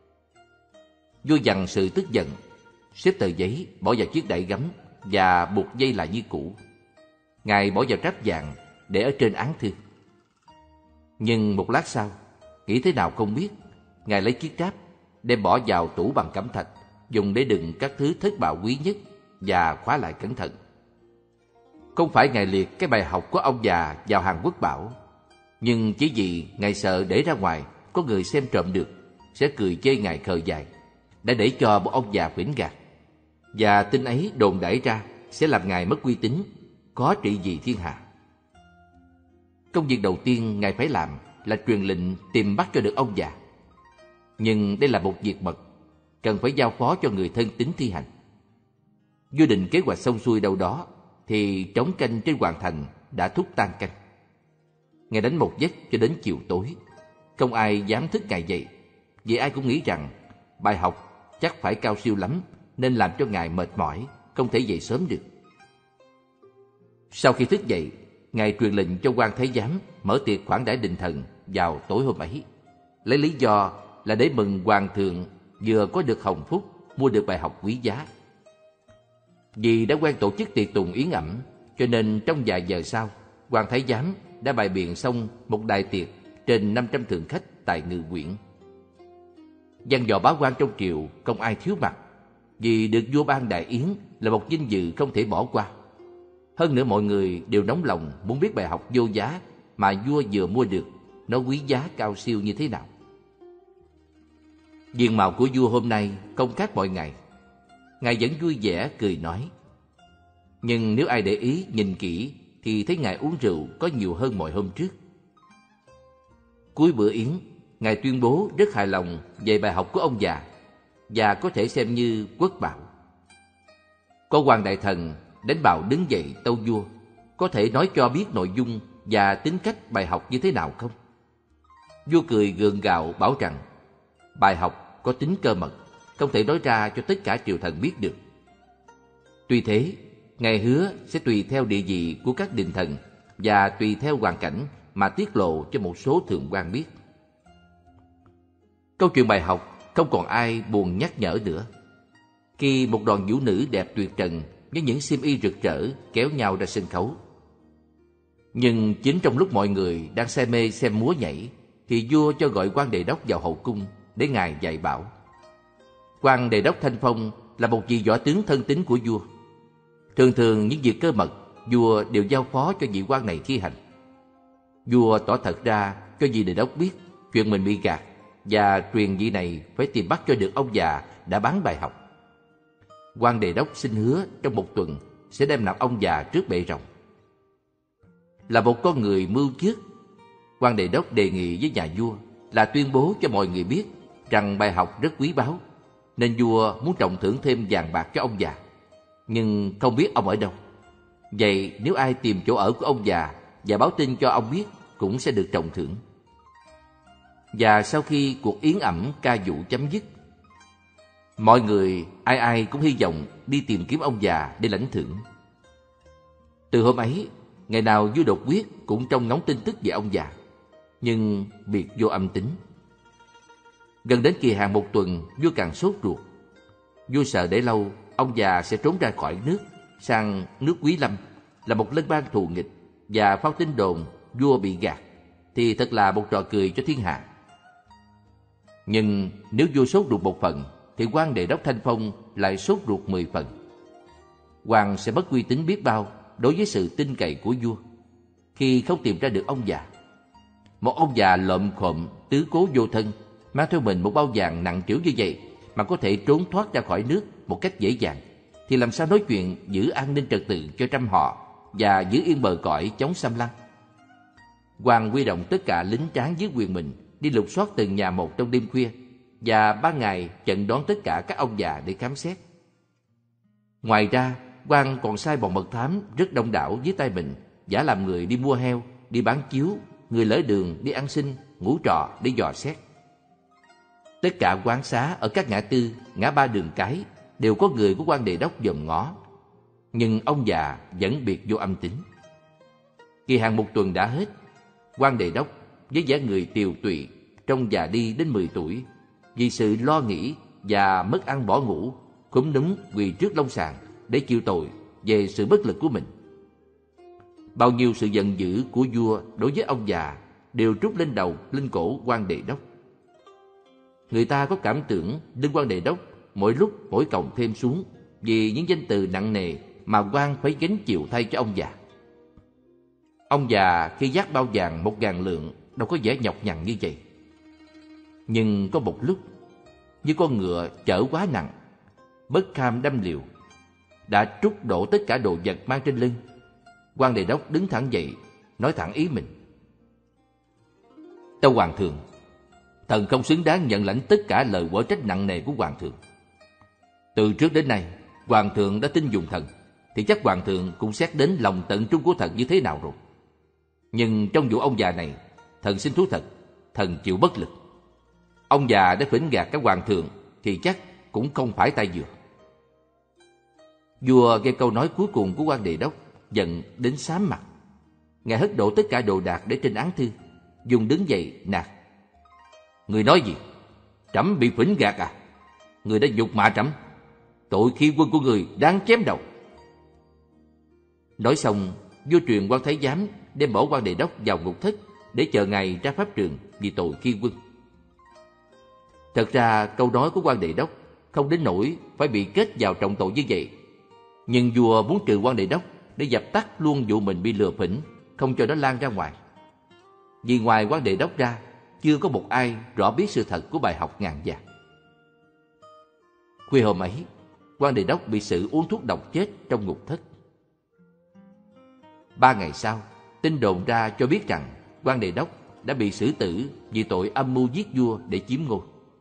Vua dằn sự tức giận, xếp tờ giấy bỏ vào chiếc đẩy gấm và buộc dây lại như cũ. Ngài bỏ vào tráp vàng để ở trên án thư. Nhưng một lát sau, nghĩ thế nào không biết, Ngài lấy chiếc tráp đem bỏ vào tủ bằng cẩm thạch, dùng để đựng các thứ thất bảo quý nhất và khóa lại cẩn thận. Không phải Ngài liệt cái bài học của ông già vào hàng quốc bảo, nhưng chỉ vì Ngài sợ để ra ngoài có người xem trộm được, sẽ cười chê Ngài khờ dại, đã để cho một ông già phỉnh gạt. Và tin ấy đồn đãi ra sẽ làm Ngài mất uy tín, có trị vì thiên hạ. Công việc đầu tiên Ngài phải làm là truyền lệnh tìm bắt cho được ông già. Nhưng đây là một việc mật, cần phải giao phó cho người thân tín thi hành. Vua định kế hoạch xong xuôi đâu đó, thì trống canh trên hoàng thành đã thúc tan canh. Ngài đánh một giấc cho đến chiều tối, không ai dám thức Ngài dậy, vì ai cũng nghĩ rằng bài học chắc phải cao siêu lắm, nên làm cho Ngài mệt mỏi, không thể dậy sớm được. Sau khi thức dậy, Ngài truyền lệnh cho quan thái giám mở tiệc khoản đãi đình thần vào tối hôm ấy, lấy lý do là để mừng hoàng thượng vừa có được hồng phúc, mua được bài học quý giá. Vì đã quen tổ chức tiệc tùng yến ẩm, cho nên trong vài giờ sau, quan thái giám đã bày biện xong một đại tiệc trên năm trăm thượng khách tại Ngự Quyển. Văn võ bá quan trong triều không ai thiếu mặt, vì được vua ban đại yến là một vinh dự không thể bỏ qua. Hơn nữa mọi người đều nóng lòng muốn biết bài học vô giá mà vua vừa mua được, nó quý giá cao siêu như thế nào. Diện mạo của vua hôm nay không khác mọi ngày. Ngài vẫn vui vẻ cười nói. Nhưng nếu ai để ý nhìn kỹ thì thấy Ngài uống rượu có nhiều hơn mọi hôm trước. Cuối bữa yến, Ngài tuyên bố rất hài lòng về bài học của ông già và có thể xem như quốc bảo. Có quan đại thần đánh bạo đứng dậy tâu vua, có thể nói cho biết nội dung và tính cách bài học như thế nào không? Vua cười gượng gạo bảo rằng bài học có tính cơ mật, không thể nói ra cho tất cả triều thần biết được. Tuy thế, Ngài hứa sẽ tùy theo địa vị của các đình thần và tùy theo hoàn cảnh mà tiết lộ cho một số thượng quan biết. Câu chuyện bài học không còn ai buồn nhắc nhở nữa. Khi một đoàn vũ nữ đẹp tuyệt trần với những xiêm y rực rỡ kéo nhau ra sân khấu. Nhưng chính trong lúc mọi người đang say mê xem múa nhảy, thì vua cho gọi quan đề đốc vào hậu cung để ngài dạy bảo. Quan đề đốc Thanh Phong là một vị võ tướng thân tín của vua. Thường thường những việc cơ mật, vua đều giao phó cho vị quan này thi hành. Vua tỏ thật ra cho vị đề đốc biết chuyện mình bị gạt và truyền vị này phải tìm bắt cho được ông già đã bán bài học. Quan đề đốc xin hứa trong một tuần sẽ đem nạp ông già trước bệ rồng. Là một con người mưu trước, quan đề đốc đề nghị với nhà vua là tuyên bố cho mọi người biết rằng bài học rất quý báu, nên vua muốn trọng thưởng thêm vàng bạc cho ông già, nhưng không biết ông ở đâu. Vậy nếu ai tìm chỗ ở của ông già và báo tin cho ông biết cũng sẽ được trọng thưởng. Và sau khi cuộc yến ẩm ca vũ chấm dứt, mọi người ai ai cũng hy vọng đi tìm kiếm ông già để lãnh thưởng. Từ hôm ấy, ngày nào vua Đột Quyết cũng trông ngóng tin tức về ông già, nhưng biệt vô âm tính. Gần đến kỳ hạn một tuần, vua càng sốt ruột. Vua sợ để lâu, ông già sẽ trốn ra khỏi nước, sang nước Quý Lâm, là một lân bang thù nghịch, và phao tin đồn vua bị gạt, thì thật là một trò cười cho thiên hạ. Nhưng nếu vua sốt ruột một phần, thì quan đề đốc Thanh Phong lại sốt ruột mười phần. Hoàng sẽ mất uy tín biết bao đối với sự tin cậy của vua khi không tìm ra được ông già. Một ông già lợm khộm, tứ cố vô thân, mang theo mình một bao vàng nặng trĩu như vậy mà có thể trốn thoát ra khỏi nước một cách dễ dàng, thì làm sao nói chuyện giữ an ninh trật tự cho trăm họ và giữ yên bờ cõi chống xâm lăng? Hoàng huy động tất cả lính tráng dưới quyền mình đi lục soát từng nhà một trong đêm khuya, và ban ngày chặn đón tất cả các ông già để khám xét. Ngoài ra, Quan còn sai bọn mật thám rất đông đảo dưới tay mình, giả làm người đi mua heo, đi bán chiếu, người lỡ đường đi ăn xin, ngủ trọ để dò xét. Tất cả quán xá ở các ngã tư, ngã ba đường cái đều có người của quan đề đốc dòm ngó, nhưng ông già vẫn biệt vô âm tính. Kỳ hạn một tuần đã hết, quan đề đốc với vẻ người tiều tụy, trông già đi đến mười tuổi, vì sự lo nghĩ và mất ăn bỏ ngủ, cúm núm quỳ trước lông sàn để chịu tội về sự bất lực của mình. Bao nhiêu sự giận dữ của vua đối với ông già đều trút lên đầu lên cổ quan đề đốc. Người ta có cảm tưởng lưng quan đề đốc mỗi lúc mỗi còng thêm xuống vì những danh từ nặng nề mà quan phải gánh chịu thay cho ông già. Ông già khi vác bao vàng một ngàn lượng đâu có vẻ nhọc nhằn như vậy. Nhưng có một lúc, như con ngựa chở quá nặng, bất kham đâm liều, đã trút đổ tất cả đồ vật mang trên lưng. Quan đề đốc đứng thẳng dậy, nói thẳng ý mình. Tâu hoàng thượng, thần không xứng đáng nhận lãnh tất cả lời quở trách nặng nề của hoàng thượng. Từ trước đến nay, hoàng thượng đã tin dùng thần, thì chắc hoàng thượng cũng xét đến lòng tận trung của thần như thế nào rồi. Nhưng trong vụ ông già này, thần xin thú thật, thần chịu bất lực. Ông già đã phỉnh gạt các hoàng thượng thì chắc cũng không phải tay vừa. Vua nghe câu nói cuối cùng của quan đề đốc, giận đến xám mặt. Ngài hất đổ tất cả đồ đạc để trên án thư, dùng đứng dậy nạt. Người nói gì? Trẫm bị phỉnh gạt à? Người đã nhục mạ trẫm, tội khi quân của người đáng chém đầu. Nói xong, vua truyền quan thái giám đem bỏ quan đề đốc vào ngục thất để chờ ngày ra pháp trường vì tội khi quân. Thật ra câu nói của quan đề đốc không đến nỗi phải bị kết vào trọng tội như vậy, nhưng vua muốn trừ quan đề đốc để dập tắt luôn vụ mình bị lừa phỉnh, không cho nó lan ra ngoài. Vì ngoài quan đề đốc ra, chưa có một ai rõ biết sự thật của bài học ngàn vàng. Khuya hôm ấy, quan đề đốc bị xử uống thuốc độc chết trong ngục thất. Ba ngày sau, tin đồn ra cho biết rằng quan đề đốc đã bị xử tử vì tội âm mưu giết vua để chiếm ngôi.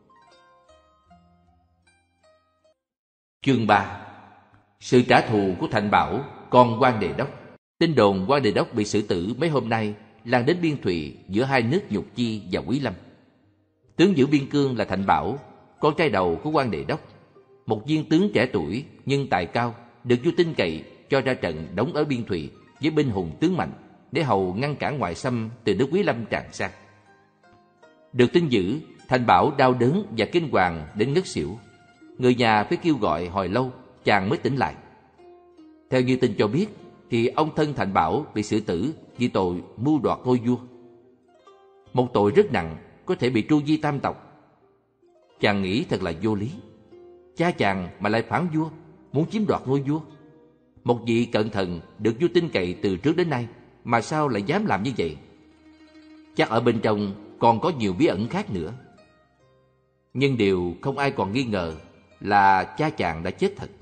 Chương ba. Sự trả thù của Thành Bảo, con quan Đề Đốc. Tin đồn quan Đề Đốc bị xử tử mấy hôm nay lan đến biên thùy giữa hai nước Nhục Chi và Quý Lâm. Tướng giữ biên cương là Thành Bảo, con trai đầu của quan Đề Đốc, một viên tướng trẻ tuổi nhưng tài cao, được vua tin cậy cho ra trận đóng ở biên thùy với binh hùng tướng mạnh để hầu ngăn cản ngoại xâm từ nước Quý Lâm tràn sang. Được tin dữ, Thành Bảo đau đớn và kinh hoàng đến ngất xỉu. Người nhà phải kêu gọi hồi lâu chàng mới tỉnh lại. Theo như tin cho biết thì ông thân Thành Bảo bị xử tử vì tội mưu đoạt ngôi vua, một tội rất nặng, có thể bị tru di tam tộc. Chàng nghĩ thật là vô lý. Cha chàng mà lại phản vua, muốn chiếm đoạt ngôi vua. Một vị cận thần được vua tin cậy từ trước đến nay mà sao lại dám làm như vậy? Chắc ở bên trong còn có nhiều bí ẩn khác nữa. Nhưng điều không ai còn nghi ngờ là cha chàng đã chết thật,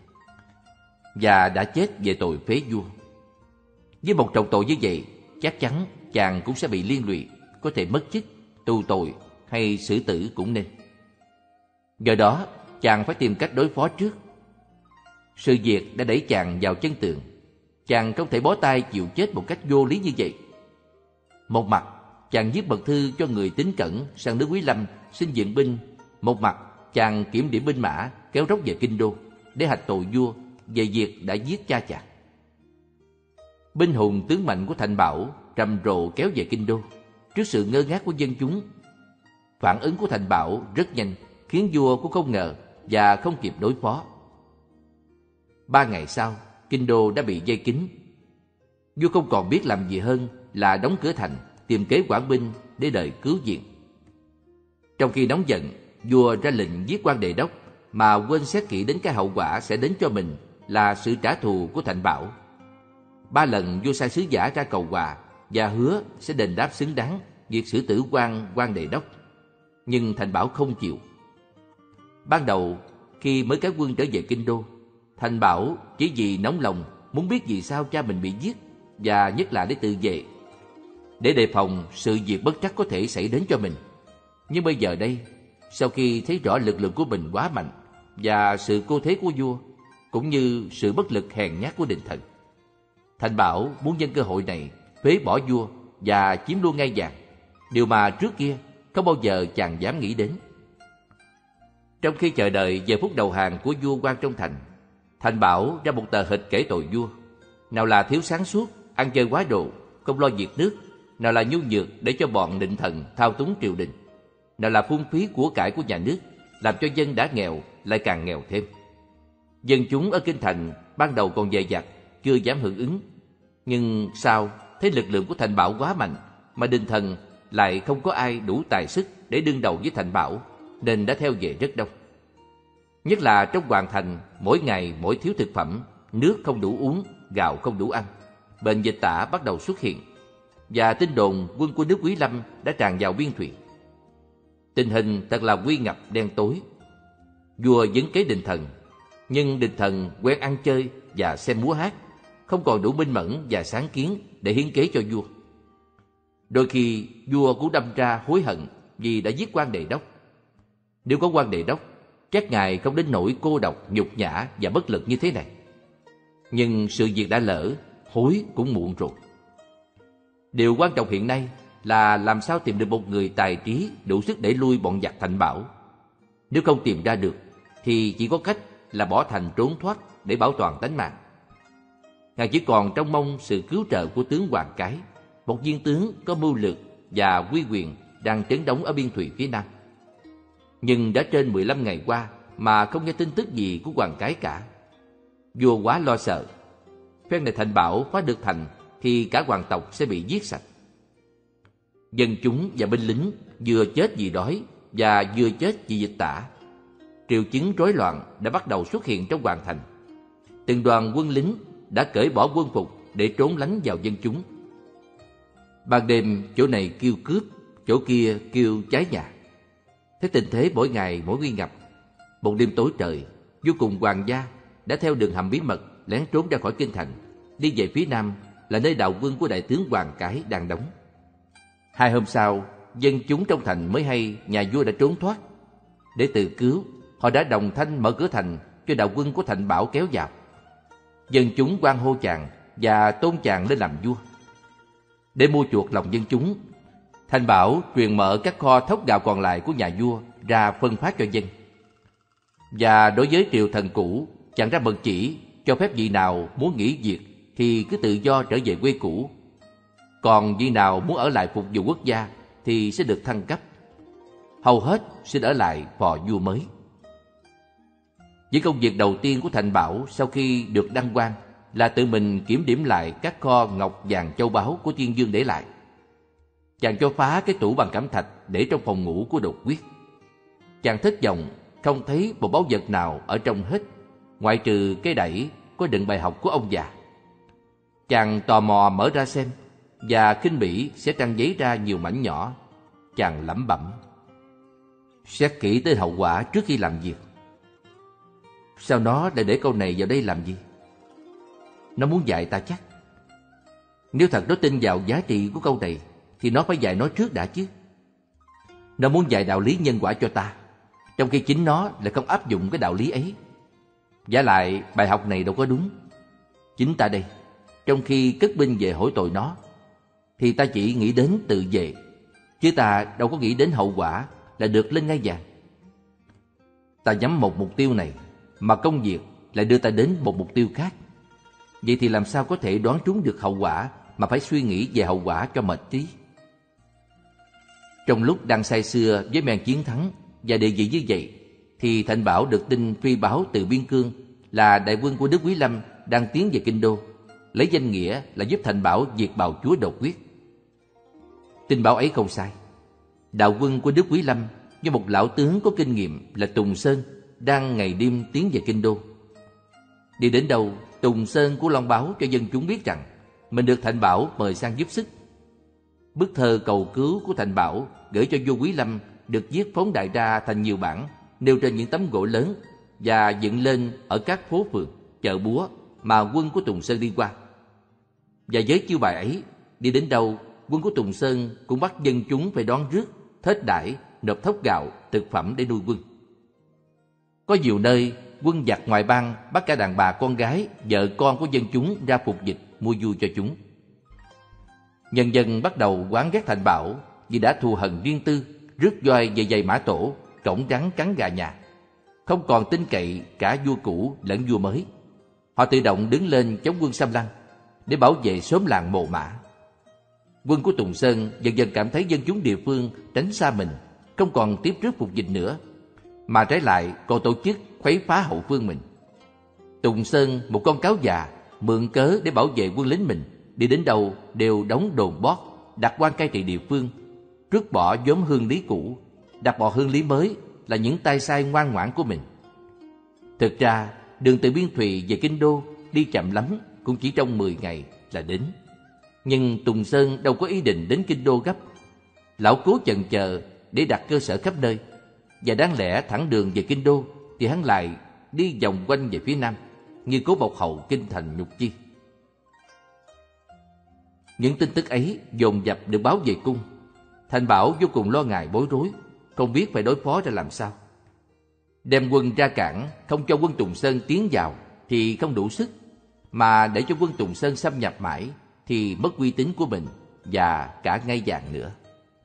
và đã chết về tội phế vua. Với một trọng tội như vậy, chắc chắn chàng cũng sẽ bị liên lụy, có thể mất chức, tù tội hay xử tử cũng nên. Do đó, chàng phải tìm cách đối phó trước. Sự việc đã đẩy chàng vào chân tường. Chàng không thể bó tay chịu chết một cách vô lý như vậy. Một mặt, chàng viết mật thư cho người tín cẩn sang nước Quý Lâm xin viện binh. Một mặt, chàng kiểm điểm binh mã kéo róc về kinh đô để hạch tội vua về việc đã giết cha chàng. Binh hùng tướng mạnh của Thành Bảo trầm rộ kéo về kinh đô. Trước sự ngơ ngác của dân chúng, phản ứng của Thành Bảo rất nhanh, khiến vua cũng không ngờ và không kịp đối phó. Ba ngày sau, kinh đô đã bị vây kín. Vua không còn biết làm gì hơn là đóng cửa thành, tìm kế quản binh để đợi cứu viện. Trong khi nóng giận, vua ra lệnh giết quan Đề Đốc mà quên xét kỹ đến cái hậu quả sẽ đến cho mình là sự trả thù của Thành Bảo. Ba lần vua sai sứ giả ra cầu hòa và hứa sẽ đền đáp xứng đáng việc xử tử quan quan Đề Đốc, nhưng Thành Bảo không chịu. Ban đầu, khi mới các quân trở về kinh đô, Thành Bảo chỉ vì nóng lòng muốn biết vì sao cha mình bị giết, và nhất là để tự vệ, để đề phòng sự việc bất trắc có thể xảy đến cho mình. Nhưng bây giờ đây, sau khi thấy rõ lực lượng của mình quá mạnh và sự cô thế của vua, cũng như sự bất lực hèn nhát của đình thần, Thành Bảo muốn nhân cơ hội này phế bỏ vua và chiếm luôn ngai vàng, điều mà trước kia không bao giờ chàng dám nghĩ đến. Trong khi chờ đợi giờ phút đầu hàng của vua quan trong thành, Thành Bảo ra một tờ hịch kể tội vua, nào là thiếu sáng suốt, ăn chơi quá độ, không lo việc nước, nào là nhu nhược để cho bọn định thần thao túng triều đình, nào là phung phí của cải của nhà nước, làm cho dân đã nghèo lại càng nghèo thêm. Dân chúng ở kinh thành ban đầu còn dè dặt, chưa dám hưởng ứng, nhưng sau thấy lực lượng của Thành Bảo quá mạnh, mà đình thần lại không có ai đủ tài sức để đương đầu với Thành Bảo, nên đã theo về rất đông. Nhất là trong hoàng thành, mỗi ngày mỗi thiếu thực phẩm, nước không đủ uống, gạo không đủ ăn, bệnh dịch tả bắt đầu xuất hiện, và tin đồn quân của nước Quý Lâm đã tràn vào biên thùy. Tình hình thật là nguy ngập đen tối. Vua vấn kế đình thần, nhưng đình thần quen ăn chơi và xem múa hát, không còn đủ minh mẫn và sáng kiến để hiến kế cho vua. Đôi khi vua cũng đâm ra hối hận vì đã giết quan Đề Đốc. Nếu có quan Đề Đốc, chắc ngài không đến nỗi cô độc, nhục nhã và bất lực như thế này. Nhưng sự việc đã lỡ, hối cũng muộn rồi. Điều quan trọng hiện nay là làm sao tìm được một người tài trí đủ sức để lui bọn giặc Thành Bảo. Nếu không tìm ra được thì chỉ có cách là bỏ thành trốn thoát để bảo toàn tánh mạng. Ngài chỉ còn trông mong sự cứu trợ của tướng Hoàng Cái, một viên tướng có mưu lược và uy quyền đang trấn đóng ở biên thùy phía nam. Nhưng đã trên mười lăm ngày qua mà không nghe tin tức gì của Hoàng Cái cả. Vua quá lo sợ, phen này Thành Bảo phá được thành thì cả hoàng tộc sẽ bị giết sạch. Dân chúng và binh lính vừa chết vì đói và vừa chết vì dịch tả. Triệu chứng rối loạn đã bắt đầu xuất hiện trong hoàng thành. Từng đoàn quân lính đã cởi bỏ quân phục để trốn lánh vào dân chúng. Ban đêm chỗ này kêu cướp, chỗ kia kêu cháy nhà. Thế tình thế mỗi ngày mỗi nguy ngập. Một đêm tối trời, vua cùng hoàng gia đã theo đường hầm bí mật lén trốn ra khỏi kinh thành, đi về phía nam là nơi đạo quân của đại tướng Hoàng Cái đang đóng. Hai hôm sau, dân chúng trong thành mới hay nhà vua đã trốn thoát. Để tự cứu, họ đã đồng thanh mở cửa thành cho đạo quân của Thành Bảo kéo vào. Dân chúng hoan hô chàng và tôn chàng lên làm vua. Để mua chuộc lòng dân chúng, Thành Bảo truyền mở các kho thóc gạo còn lại của nhà vua ra phân phát cho dân. Và đối với triều thần cũ, chàng ra mật chỉ cho phép vị nào muốn nghỉ việc thì cứ tự do trở về quê cũ. Còn vị nào muốn ở lại phục vụ quốc gia thì sẽ được thăng cấp. Hầu hết xin ở lại phò vua mới. Những công việc đầu tiên của Thành Bảo sau khi được đăng quang là tự mình kiểm điểm lại các kho ngọc vàng châu báu của Tiên Dương để lại. Chàng cho phá cái tủ bằng cẩm thạch để trong phòng ngủ của Đột Quyết. Chàng thất vọng không thấy một báu vật nào ở trong hết, ngoại trừ cái đẩy có đựng bài học của ông già. Chàng tò mò mở ra xem, và khinh bỉ sẽ trăng giấy ra nhiều mảnh nhỏ. Chàng lẩm bẩm: xét kỹ tới hậu quả trước khi làm việc. Sao nó lại để câu này vào đây làm gì? Nó muốn dạy ta chắc. Nếu thật nó tin vào giá trị của câu này thì nó phải dạy nó trước đã chứ. Nó muốn dạy đạo lý nhân quả cho ta, trong khi chính nó lại không áp dụng cái đạo lý ấy. Vả lại bài học này đâu có đúng. Chính ta đây, trong khi cất binh về hỏi tội nó, thì ta chỉ nghĩ đến tự vệ, chứ ta đâu có nghĩ đến hậu quả là được lên ngai vàng. Ta nhắm một mục tiêu này, mà công việc lại đưa ta đến một mục tiêu khác. Vậy thì làm sao có thể đoán trúng được hậu quả mà phải suy nghĩ về hậu quả cho mệt trí? Trong lúc đang say sưa với men chiến thắng và địa vị như vậy, thì Thành Bảo được tin phi báo từ biên cương là đại quân của Đức Quý Lâm đang tiến về kinh đô, lấy danh nghĩa là giúp Thành Bảo diệt bào chúa Đột Quyết. Tin báo ấy không sai. Đạo quân của Đức Quý Lâm do một lão tướng có kinh nghiệm là Tùng Sơn đang ngày đêm tiến về kinh đô. Đi đến đâu, Tùng Sơn của Long báo cho dân chúng biết rằng mình được Thành Bảo mời sang giúp sức. Bức thơ cầu cứu của Thành Bảo gửi cho vua Quý Lâm được viết phóng đại ra thành nhiều bản, nêu trên những tấm gỗ lớn và dựng lên ở các phố phường, chợ búa mà quân của Tùng Sơn đi qua. Và với chiêu bài ấy, đi đến đâu, quân của Tùng Sơn cũng bắt dân chúng phải đón rước, thết đãi, nộp thóc gạo, thực phẩm để nuôi quân. Có nhiều nơi, quân giặc ngoại bang bắt cả đàn bà con gái, vợ con của dân chúng ra phục dịch, mua vui cho chúng. Nhân dân bắt đầu oán ghét Thành Bảo vì đã thù hận riêng tư, rước voi về giày mã tổ, cổng rắn cắn gà nhà, không còn tin cậy cả vua cũ lẫn vua mới. Họ tự động đứng lên chống quân xâm lăng để bảo vệ xóm làng Mồ Mã. Quân của Tùng Sơn dần dần cảm thấy dân chúng địa phương tránh xa mình, không còn tiếp rước phục dịch nữa, mà trái lại còn tổ chức khuấy phá hậu phương mình. Tùng Sơn, một con cáo già, mượn cớ để bảo vệ quân lính mình, đi đến đâu đều đóng đồn bót, đặt quan cai trị địa phương, rước bỏ nhóm hương lý cũ, đặt bỏ hương lý mới là những tay sai ngoan ngoãn của mình. Thực ra, đường từ Biên Thùy về kinh đô đi chậm lắm cũng chỉ trong mười ngày là đến. Nhưng Tùng Sơn đâu có ý định đến kinh đô gấp. Lão cố chần chờ để đặt cơ sở khắp nơi, và đáng lẽ thẳng đường về kinh đô thì hắn lại đi vòng quanh về phía nam, như cố bọc hậu kinh thành Nhục Chi. Những tin tức ấy dồn dập được báo về cung. Thành Bảo vô cùng lo ngại bối rối, không biết phải đối phó ra làm sao. Đem quân ra cản, không cho quân Tùng Sơn tiến vào thì không đủ sức, mà để cho quân Tùng Sơn xâm nhập mãi thì mất uy tín của mình và cả ngai vàng nữa.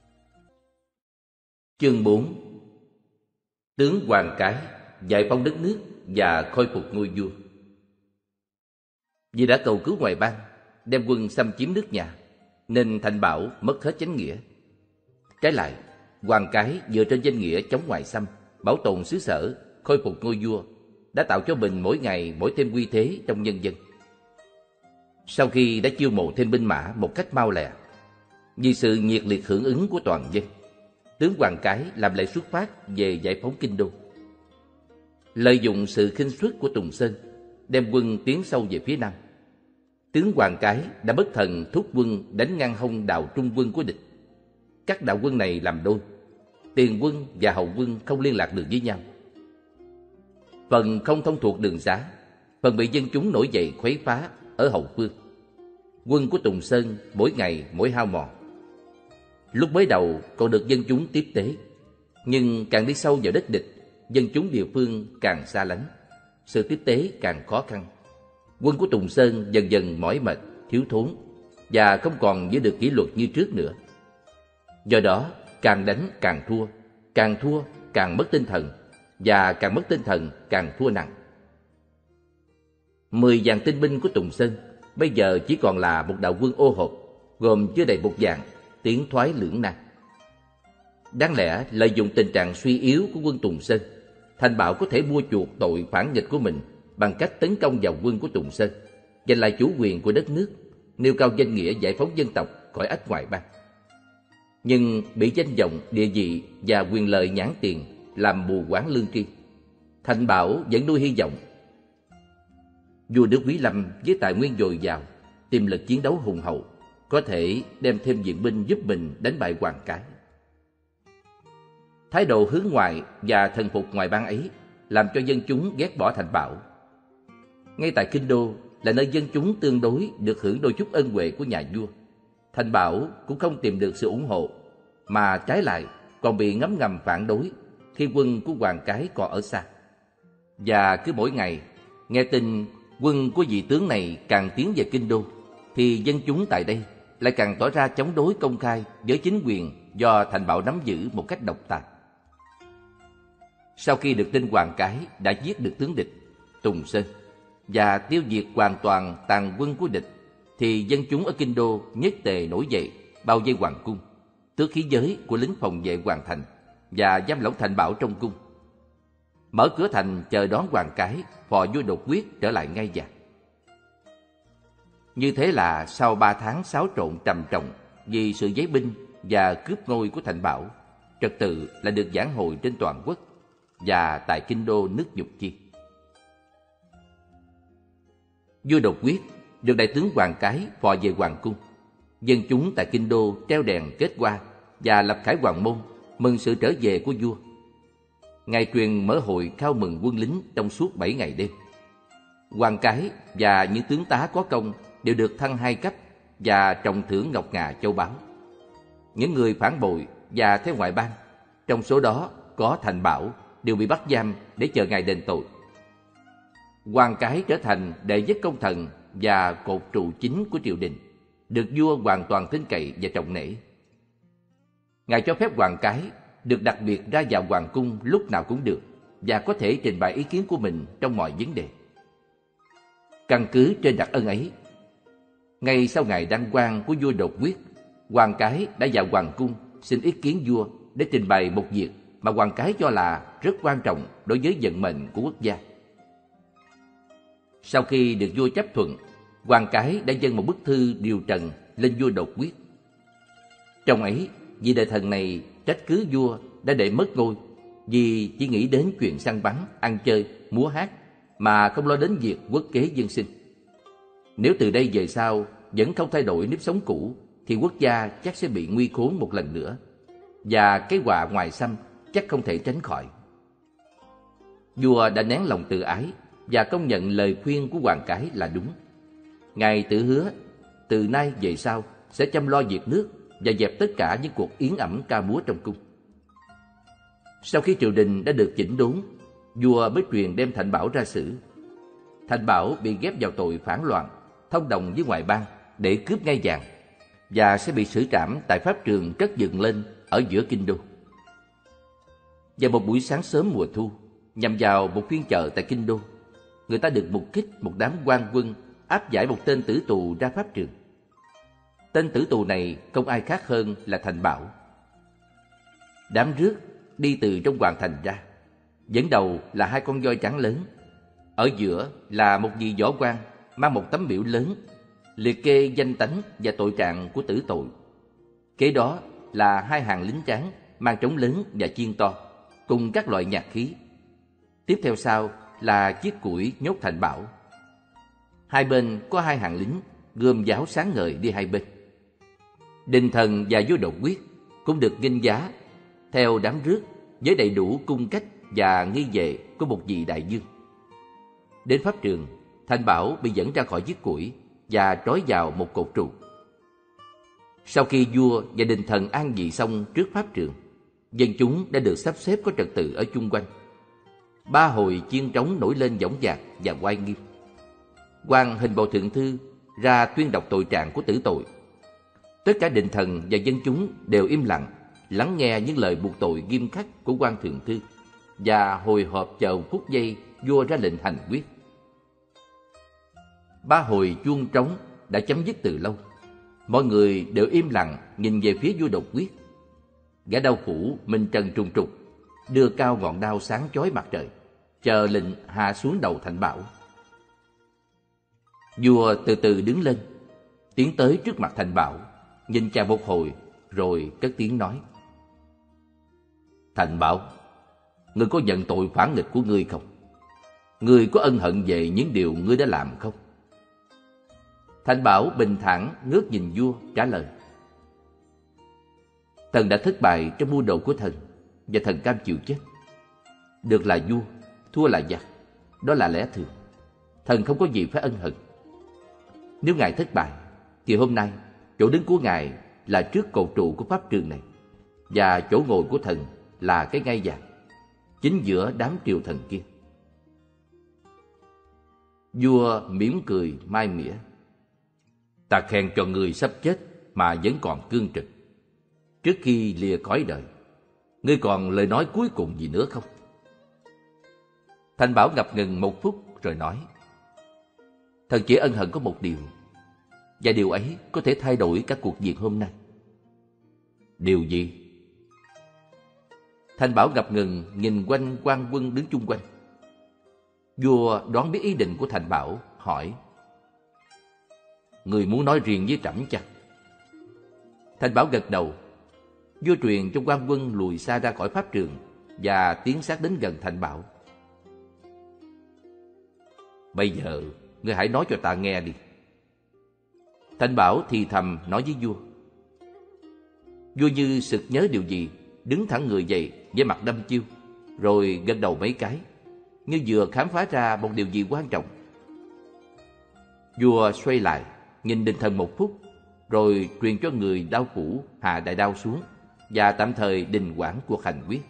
Chương bốn. Tướng Hoàng Cái giải phóng đất nước và khôi phục ngôi vua. Vì đã cầu cứu ngoại bang, đem quân xâm chiếm nước nhà, nên Thành Bảo mất hết chánh nghĩa. Trái lại, Hoàng Cái dựa trên danh nghĩa chống ngoại xâm, bảo tồn xứ sở, khôi phục ngôi vua, đã tạo cho mình mỗi ngày mỗi thêm uy thế trong nhân dân. Sau khi đã chiêu mộ thêm binh mã một cách mau lẹ, vì sự nhiệt liệt hưởng ứng của toàn dân, tướng Hoàng Cái làm lễ xuất phát về giải phóng kinh đô. Lợi dụng sự khinh suất của Tùng Sơn, đem quân tiến sâu về phía nam. Tướng Hoàng Cái đã bất thần thúc quân đánh ngăn hông đạo trung quân của địch. Các đạo quân này làm đôi, tiền quân và hậu quân không liên lạc được với nhau. Phần không thông thuộc đường xá, phần bị dân chúng nổi dậy khuấy phá ở hậu phương. Quân của Tùng Sơn mỗi ngày mỗi hao mòn. Lúc mới đầu còn được dân chúng tiếp tế, nhưng càng đi sâu vào đất địch, dân chúng địa phương càng xa lánh, sự tiếp tế càng khó khăn. Quân của Tùng Sơn dần dần mỏi mệt, thiếu thốn và không còn giữ được kỷ luật như trước nữa. Do đó, càng đánh càng thua, càng thua càng mất tinh thần, và càng mất tinh thần càng thua nặng. Mười vạn tinh binh của Tùng Sơn bây giờ chỉ còn là một đạo quân ô hộp, gồm chưa đầy một vạn, tiến thoái lưỡng nan. Đáng lẽ lợi dụng tình trạng suy yếu của quân Tùng Sơn, Thành Bảo có thể mua chuộc tội phản nghịch của mình bằng cách tấn công vào quân của Tùng Sơn, giành lại chủ quyền của đất nước, nêu cao danh nghĩa giải phóng dân tộc khỏi ách ngoại bang. Nhưng bị danh vọng, địa vị và quyền lợi nhãn tiền làm mù quáng lương tri, Thành Bảo vẫn nuôi hy vọng. Vua nước Quý Lâm với tài nguyên dồi dào, tiềm lực chiến đấu hùng hậu, có thể đem thêm viện binh giúp mình đánh bại Hoàng Cái. Thái độ hướng ngoại và thần phục ngoại bang ấy làm cho dân chúng ghét bỏ Thành Bảo. Ngay tại Kinh Đô là nơi dân chúng tương đối được hưởng đôi chút ân huệ của nhà vua, Thành Bảo cũng không tìm được sự ủng hộ, mà trái lại còn bị ngấm ngầm phản đối khi quân của Hoàng Cái còn ở xa. Và cứ mỗi ngày nghe tin quân của vị tướng này càng tiến về Kinh Đô, thì dân chúng tại đây lại càng tỏ ra chống đối công khai với chính quyền do Thành Bảo nắm giữ một cách độc tài. Sau khi được tin Hoàng Cái đã giết được tướng địch Tùng Sơn và tiêu diệt hoàn toàn tàn quân của địch, thì dân chúng ở Kinh Đô nhất tề nổi dậy, bao vây hoàng cung, tước khí giới của lính phòng vệ hoàng thành và giam lỏng Thành Bảo trong cung, mở cửa thành chờ đón Hoàng Cái, phò vua đột quyết trở lại ngai vàng. Như thế là sau ba tháng xáo trộn trầm trọng vì sự giấy binh và cướp ngôi của Thành Bảo, trật tự lại được vãn hồi trên toàn quốc và tại Kinh Đô nước Dục Chi. Vua đột quyết được đại tướng Hoàng Cái phò về hoàng cung. Dân chúng tại Kinh Đô treo đèn kết hoa và lập khải hoàn môn mừng sự trở về của vua. Ngài truyền mở hội khao mừng quân lính trong suốt bảy ngày đêm. Hoàng Cái và những tướng tá có công đều được thăng hai cấp và trọng thưởng ngọc ngà châu báu. Những người phản bội và theo ngoại bang, trong số đó có Thành Bảo, đều bị bắt giam để chờ ngày đền tội. Hoàng Cái trở thành đệ nhất công thần và cột trụ chính của triều đình, được vua hoàn toàn tin cậy và trọng nể. Ngài cho phép Hoàng Cái được đặc biệt ra vào hoàng cung lúc nào cũng được và có thể trình bày ý kiến của mình trong mọi vấn đề. Căn cứ trên đặc ân ấy, ngay sau ngày đăng quang của vua đột quyết, Hoàng Cái đã vào hoàng cung xin ý kiến vua để trình bày một việc mà Hoàng Cái cho là rất quan trọng đối với vận mệnh của quốc gia. Sau khi được vua chấp thuận, Hoàng Cái đã dâng một bức thư điều trần lên vua đột quyết. Trong ấy, vị đại thần này trách cứ vua đã để mất ngôi vì chỉ nghĩ đến chuyện săn bắn, ăn chơi, múa hát mà không lo đến việc quốc kế dân sinh. Nếu từ đây về sau vẫn không thay đổi nếp sống cũ thì quốc gia chắc sẽ bị nguy khốn một lần nữa, và cái họa ngoài xâm chắc không thể tránh khỏi. Vua đã nén lòng tự ái và công nhận lời khuyên của Hoàng Cái là đúng. Ngài tự hứa từ nay về sau sẽ chăm lo việc nước và dẹp tất cả những cuộc yến ẩm ca múa trong cung. Sau khi triều đình đã được chỉnh đốn, vua mới truyền đem Thành Bảo ra xử. Thành Bảo bị ghép vào tội phản loạn, thông đồng với ngoại bang để cướp ngai vàng, và sẽ bị xử trảm tại pháp trường cất dựng lên ở giữa Kinh Đô. Vào một buổi sáng sớm mùa thu, nhằm vào một phiên chợ tại Kinh Đô, người ta được mục kích một đám quan quân áp giải một tên tử tù ra pháp trường. Tên tử tù này không ai khác hơn là Thành Bảo. Đám rước đi từ trong hoàng thành ra, dẫn đầu là hai con voi trắng lớn, ở giữa là một vị võ quan mang một tấm biểu lớn liệt kê danh tánh và tội trạng của tử tội. Kế đó là hai hàng lính tráng mang trống lớn và chiên to cùng các loại nhạc khí. Tiếp theo sau là chiếc củi nhốt Thành Bảo. Hai bên có hai hàng lính gươm giáo sáng ngời đi hai bên. Đình thần và vua đột quyết cũng được nghênh giá theo đám rước với đầy đủ cung cách và nghi vệ của một vị đại vương. Đến pháp trường, Thành Bảo bị dẫn ra khỏi chiếc củi và trói vào một cột trụ. Sau khi vua và đình thần an vị xong trước pháp trường, dân chúng đã được sắp xếp có trật tự ở chung quanh. Ba hồi chiên trống nổi lên dõng dạc và oai nghiêm. Quan hình bộ thượng thư ra tuyên đọc tội trạng của tử tội. Tất cả đình thần và dân chúng đều im lặng, lắng nghe những lời buộc tội nghiêm khắc của quan thượng thư và hồi hộp chờ phút giây vua ra lệnh hành quyết. Ba hồi chuông trống đã chấm dứt từ lâu. Mọi người đều im lặng nhìn về phía vua độc quyết. Gã đao phủ minh trần trùng trục, đưa cao ngọn đao sáng chói mặt trời, chờ lệnh hạ xuống đầu Thành Bảo. Vua từ từ đứng lên, tiến tới trước mặt Thành Bảo, nhìn chàng một hồi, rồi cất tiếng nói: Thành Bảo, ngươi có nhận tội phản nghịch của ngươi không? Ngươi có ân hận về những điều ngươi đã làm không? Thành Bảo bình thản ngước nhìn vua, trả lời: Thần đã thất bại trong mưu đồ của thần, và thần cam chịu chết. Được là vua, thua là giặc, đó là lẽ thường. Thần không có gì phải ân hận. Nếu ngài thất bại, thì hôm nay chỗ đứng của ngài là trước cột trụ của pháp trường này, và chỗ ngồi của thần là cái ngai vàng, chính giữa đám triều thần kia. Vua mỉm cười mai mỉa: Ta khen cho ngươi sắp chết mà vẫn còn cương trực. Trước khi lìa cõi đời, ngươi còn lời nói cuối cùng gì nữa không? Thành Bảo ngập ngừng một phút rồi nói: Thần chỉ ân hận có một điều, và điều ấy có thể thay đổi cả cuộc việc hôm nay. Điều gì? Thành Bảo ngập ngừng nhìn quanh quan quân đứng chung quanh. Vua đoán biết ý định của Thành Bảo, hỏi: Người muốn nói riêng với trẫm chăng? Thành Bảo gật đầu. Vua truyền cho quan quân lùi xa ra khỏi pháp trường và tiến sát đến gần Thành Bảo. Bây giờ ngươi hãy nói cho ta nghe đi. Thành Bảo thì thầm nói với vua. Vua như sực nhớ điều gì, đứng thẳng người dậy với mặt đăm chiêu, rồi gật đầu mấy cái, như vừa khám phá ra một điều gì quan trọng. Vua xoay lại nhìn đình thần một phút, rồi truyền cho người đao phủ hạ đại đao xuống và tạm thời đình hoãn cuộc hành quyết.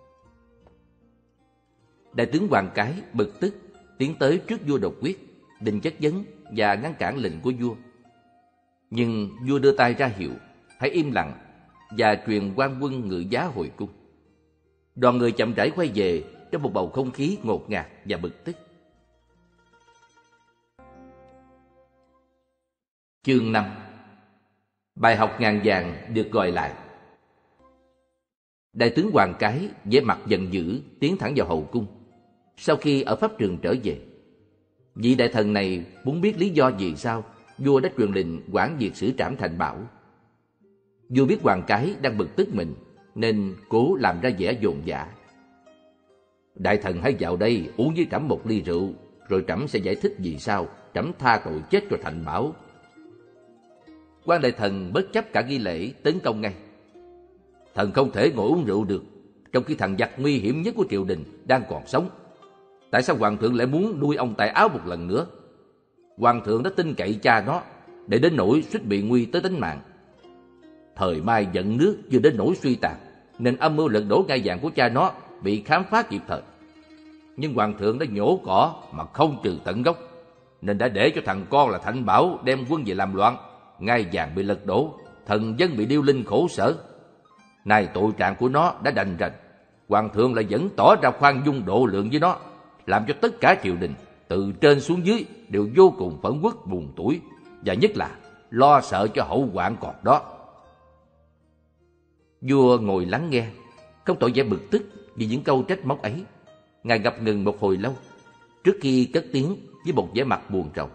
Đại tướng Hoàng Cái bực tức tiến tới trước vua độc quyết, định chất vấn và ngăn cản lệnh của vua. Nhưng vua đưa tay ra hiệu hãy im lặng và truyền quan quân ngự giá hồi cung. Đoàn người chậm rãi quay về trong một bầu không khí ngột ngạt và bực tức. Chương năm. Bài học ngàn vàng được gọi lại. Đại tướng Hoàng Cái vẻ mặt giận dữ tiến thẳng vào hậu cung. Sau khi ở pháp trường trở về, vị đại thần này muốn biết lý do vì sao vua đã truyền lệnh hoãn việc xử trảm Thành Bảo. Vua biết Hoàng Cái đang bực tức mình, nên cố làm ra vẻ dồn dã. Đại thần hãy vào đây uống với trẫm một ly rượu, rồi trẫm sẽ giải thích vì sao trẫm tha tội chết cho Thành Bảo. Quan đại thần bất chấp cả nghi lễ tấn công ngay. Thần không thể ngồi uống rượu được, trong khi thằng giặc nguy hiểm nhất của triều đình đang còn sống. Tại sao hoàng thượng lại muốn nuôi ông tại áo một lần nữa? Hoàng thượng đã tin cậy cha nó, để đến nỗi suýt bị nguy tới tính mạng. Thời Mai giận nước chưa đến nỗi suy tàn, nên âm mưu lật đổ ngai vàng của cha nó bị khám phá kịp thời. Nhưng hoàng thượng đã nhổ cỏ mà không trừ tận gốc, nên đã để cho thằng con là Thành Bảo đem quân về làm loạn. Ngai vàng bị lật đổ, thần dân bị điêu linh khổ sở. Nay tội trạng của nó đã đành rành, hoàng thượng lại vẫn tỏ ra khoan dung độ lượng với nó, làm cho tất cả triều đình từ trên xuống dưới đều vô cùng phẫn uất buồn tủi, và nhất là lo sợ cho hậu hoạn còn đó. Vua ngồi lắng nghe, không tỏ vẻ bực tức vì những câu trách móc ấy. Ngài ngập ngừng một hồi lâu trước khi cất tiếng với một vẻ mặt buồn rầu.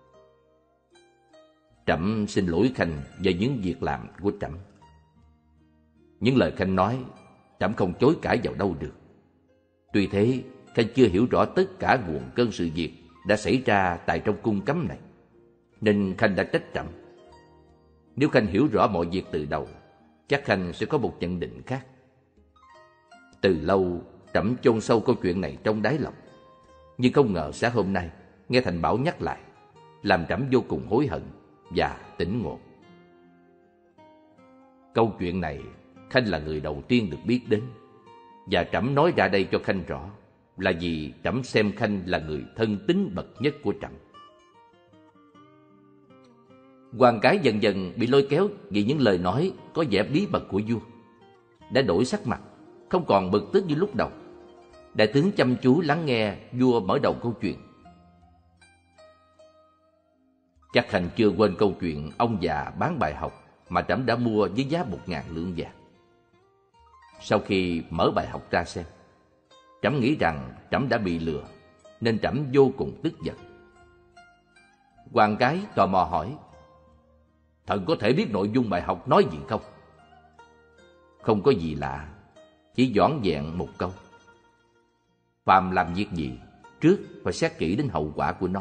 Trẫm xin lỗi Khanh về những việc làm của trẫm. Những lời Khanh nói, trẫm không chối cãi vào đâu được. Tuy thế, Khanh chưa hiểu rõ tất cả nguồn cơn sự việc đã xảy ra tại trong cung cấm này, nên Khanh đã trách trẫm. Nếu Khanh hiểu rõ mọi việc từ đầu, chắc Khanh sẽ có một nhận định khác. Từ lâu, trẫm chôn sâu câu chuyện này trong đáy lòng, nhưng không ngờ sáng hôm nay nghe Thành Bảo nhắc lại, làm trẫm vô cùng hối hận và tỉnh ngộ. câu chuyện này Khanh là người đầu tiên được biết đến, và trẫm nói ra đây cho Khanh rõ là vì trẫm xem Khanh là người thân tín bậc nhất của trẫm. Quan Cái dần dần bị lôi kéo vì những lời nói có vẻ bí mật của vua, đã đổi sắc mặt, không còn bực tức như lúc đầu. Đại tướng chăm chú lắng nghe vua mở đầu câu chuyện. Chắc Khanh chưa quên câu chuyện ông già bán bài học mà trẫm đã mua với giá một ngàn lượng vàng. Sau khi mở bài học ra xem, trẫm nghĩ rằng trẫm đã bị lừa, nên trẫm vô cùng tức giận. Quan Cái tò mò hỏi: thần có thể biết nội dung bài học nói gì không? Không có gì lạ, chỉ vỏn vẹn một câu: phàm làm việc gì, trước phải xét kỹ đến hậu quả của nó.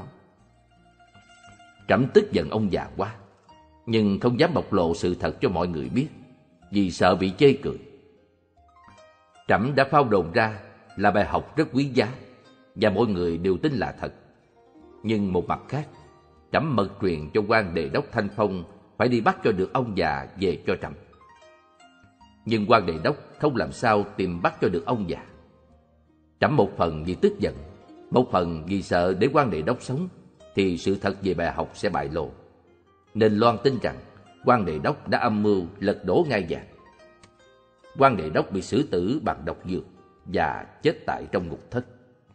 Trẫm tức giận ông già quá, nhưng không dám bộc lộ sự thật cho mọi người biết, vì sợ bị chê cười. Trẫm đã phao đồn ra là bài học rất quý giá, và mọi người đều tin là thật. Nhưng một mặt khác, trẫm mật truyền cho quan đề đốc Thanh Phong phải đi bắt cho được ông già về cho trẫm. Nhưng quan đề đốc không làm sao tìm bắt cho được ông già. Trẫm một phần vì tức giận, một phần vì sợ để quan đề đốc sống thì sự thật về bài học sẽ bại lộ, nên loan tin rằng quan đề đốc đã âm mưu lật đổ ngai vàng. Quan đề đốc bị xử tử bằng độc dược và chết tại trong ngục thất.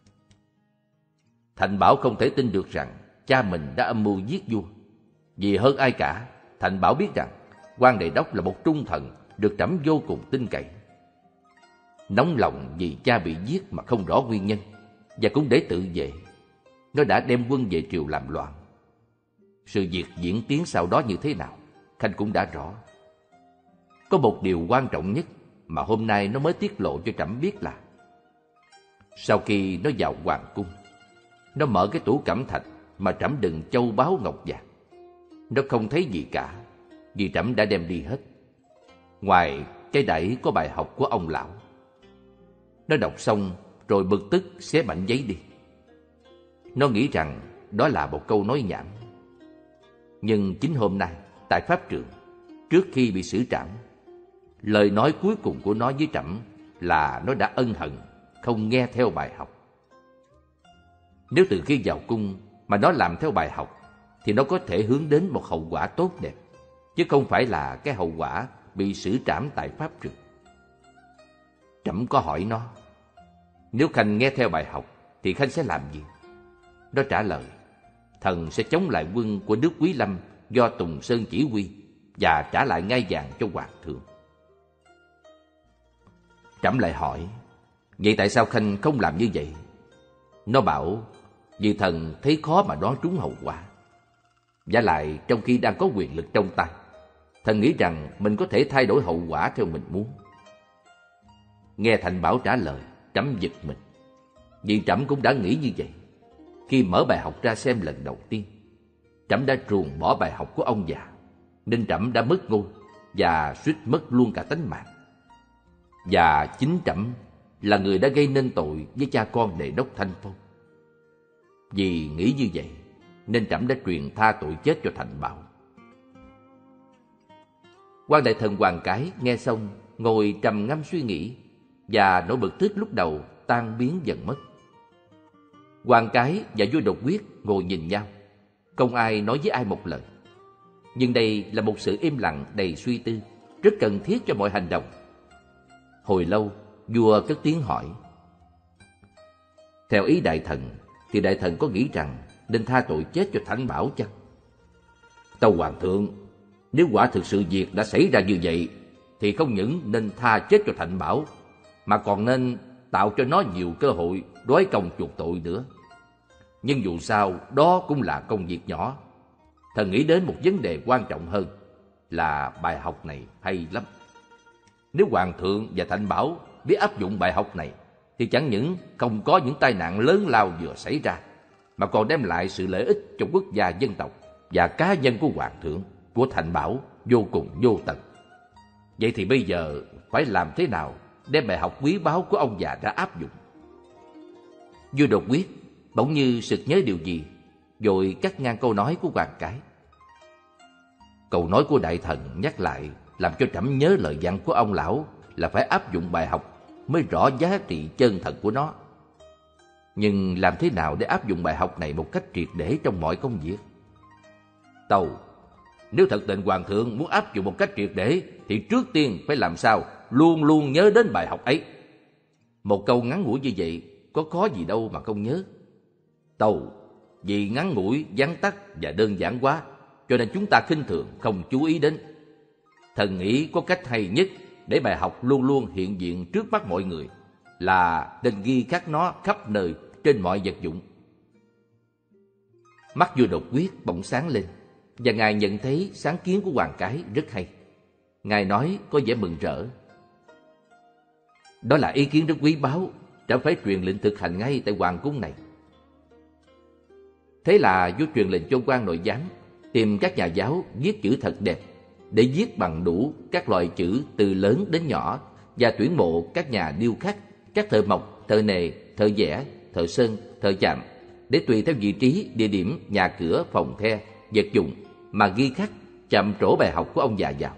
Thành Bảo không thể tin được rằng cha mình đã âm mưu giết vua, vì hơn ai cả, Thành Bảo biết rằng quan đề đốc là một trung thần được trẫm vô cùng tin cậy. Nóng lòng vì cha bị giết mà không rõ nguyên nhân, và cũng để tự vệ, nó đã đem quân về triều làm loạn. Sự việc diễn tiến sau đó như thế nào, Khanh cũng đã rõ. Có một điều quan trọng nhất mà hôm nay nó mới tiết lộ cho trẫm biết là sau khi nó vào hoàng cung, nó mở cái tủ cẩm thạch mà trẫm đựng châu báu ngọc vàng. Nó không thấy gì cả, vì trẫm đã đem đi hết, ngoài cái đẩy có bài học của ông lão. Nó đọc xong rồi bực tức xé mảnh giấy đi. Nó nghĩ rằng đó là một câu nói nhảm. Nhưng chính hôm nay tại pháp trường, trước khi bị xử trảm, lời nói cuối cùng của nó với trẫm là nó đã ân hận không nghe theo bài học. Nếu từ khi vào cung mà nó làm theo bài học thì nó có thể hướng đến một hậu quả tốt đẹp, chứ không phải là cái hậu quả bị xử trảm tại pháp trường. Trẫm có hỏi nó, nếu Khanh nghe theo bài học thì Khanh sẽ làm gì? Nó trả lời, thần sẽ chống lại quân của nước Quý Lâm do Tùng Sơn chỉ huy và trả lại ngai vàng cho hoàng thượng. Trẫm lại hỏi, vậy tại sao Khanh không làm như vậy? Nó bảo, vì thần thấy khó mà đoán trúng hậu quả. Vả lại trong khi đang có quyền lực trong tay, thần nghĩ rằng mình có thể thay đổi hậu quả theo mình muốn. Nghe Thành Bảo trả lời, trẫm giật mình, vì trẫm cũng đã nghĩ như vậy. Khi mở bài học ra xem lần đầu tiên, trẫm đã ruồng bỏ bài học của ông già, nên trẫm đã mất ngôi và suýt mất luôn cả tánh mạng. Và chính trẫm là người đã gây nên tội với cha con đề đốc Thanh Phong. Vì nghĩ như vậy nên trẫm đã truyền tha tội chết cho Thành Bảo. Quan đại thần Hoàng Cái nghe xong ngồi trầm ngâm suy nghĩ, và nỗi bực tức lúc đầu tan biến dần mất. Hoàng Cái và vua Đột Quyết ngồi nhìn nhau, không ai nói với ai một lời. Nhưng đây là một sự im lặng đầy suy tư, rất cần thiết cho mọi hành động. Hồi lâu, vua cất tiếng hỏi, theo ý đại thần thì đại thần có nghĩ rằng nên tha tội chết cho Thành Bảo chăng? Tâu hoàng thượng, nếu quả thực sự việc đã xảy ra như vậy thì không những nên tha chết cho Thành Bảo, mà còn nên tạo cho nó nhiều cơ hội đối công chuộc tội nữa. Nhưng dù sao đó cũng là công việc nhỏ. Thần nghĩ đến một vấn đề quan trọng hơn là bài học này hay lắm. Nếu hoàng thượng và Thành Bảo biết áp dụng bài học này thì chẳng những không có những tai nạn lớn lao vừa xảy ra, mà còn đem lại sự lợi ích cho quốc gia dân tộc và cá nhân của hoàng thượng, của Thành Bảo vô cùng vô tận. Vậy thì bây giờ phải làm thế nào đem bài học quý báu của ông già ra áp dụng? Vua Đột Quyết bỗng như sực nhớ điều gì, vội cắt ngang câu nói của Hoàng Cái. Câu nói của đại thần nhắc lại làm cho trẫm nhớ lời dặn của ông lão là phải áp dụng bài học mới rõ giá trị chân thật của nó. Nhưng làm thế nào để áp dụng bài học này một cách triệt để trong mọi công việc? Tâu, nếu thật tình hoàng thượng muốn áp dụng một cách triệt để thì trước tiên phải làm sao luôn luôn nhớ đến bài học ấy. Một câu ngắn ngủi như vậy có khó gì đâu mà không nhớ. Tâu, vì ngắn ngủi, vắn tắt và đơn giản quá, cho nên chúng ta khinh thường không chú ý đến. Thần nghĩ có cách hay nhất để bài học luôn luôn hiện diện trước mắt mọi người là nên ghi khắc nó khắp nơi trên mọi vật dụng. Mắt vua Đột Quyết bỗng sáng lên, và ngài nhận thấy sáng kiến của Hoàng Cái rất hay. Ngài nói có vẻ mừng rỡ: đó là ý kiến rất quý báu, trẫm phải truyền lệnh thực hành ngay tại hoàng cung này. Thế là vua truyền lệnh cho quan nội giám tìm các nhà giáo viết chữ thật đẹp, để viết bằng đủ các loại chữ từ lớn đến nhỏ, và tuyển mộ các nhà điêu khắc, các thợ mộc, thợ nề, thợ vẽ, thợ sơn, thợ chạm, để tùy theo vị trí, địa điểm, nhà cửa, phòng the, vật dụng mà ghi khắc, chạm trổ bài học của ông già vào.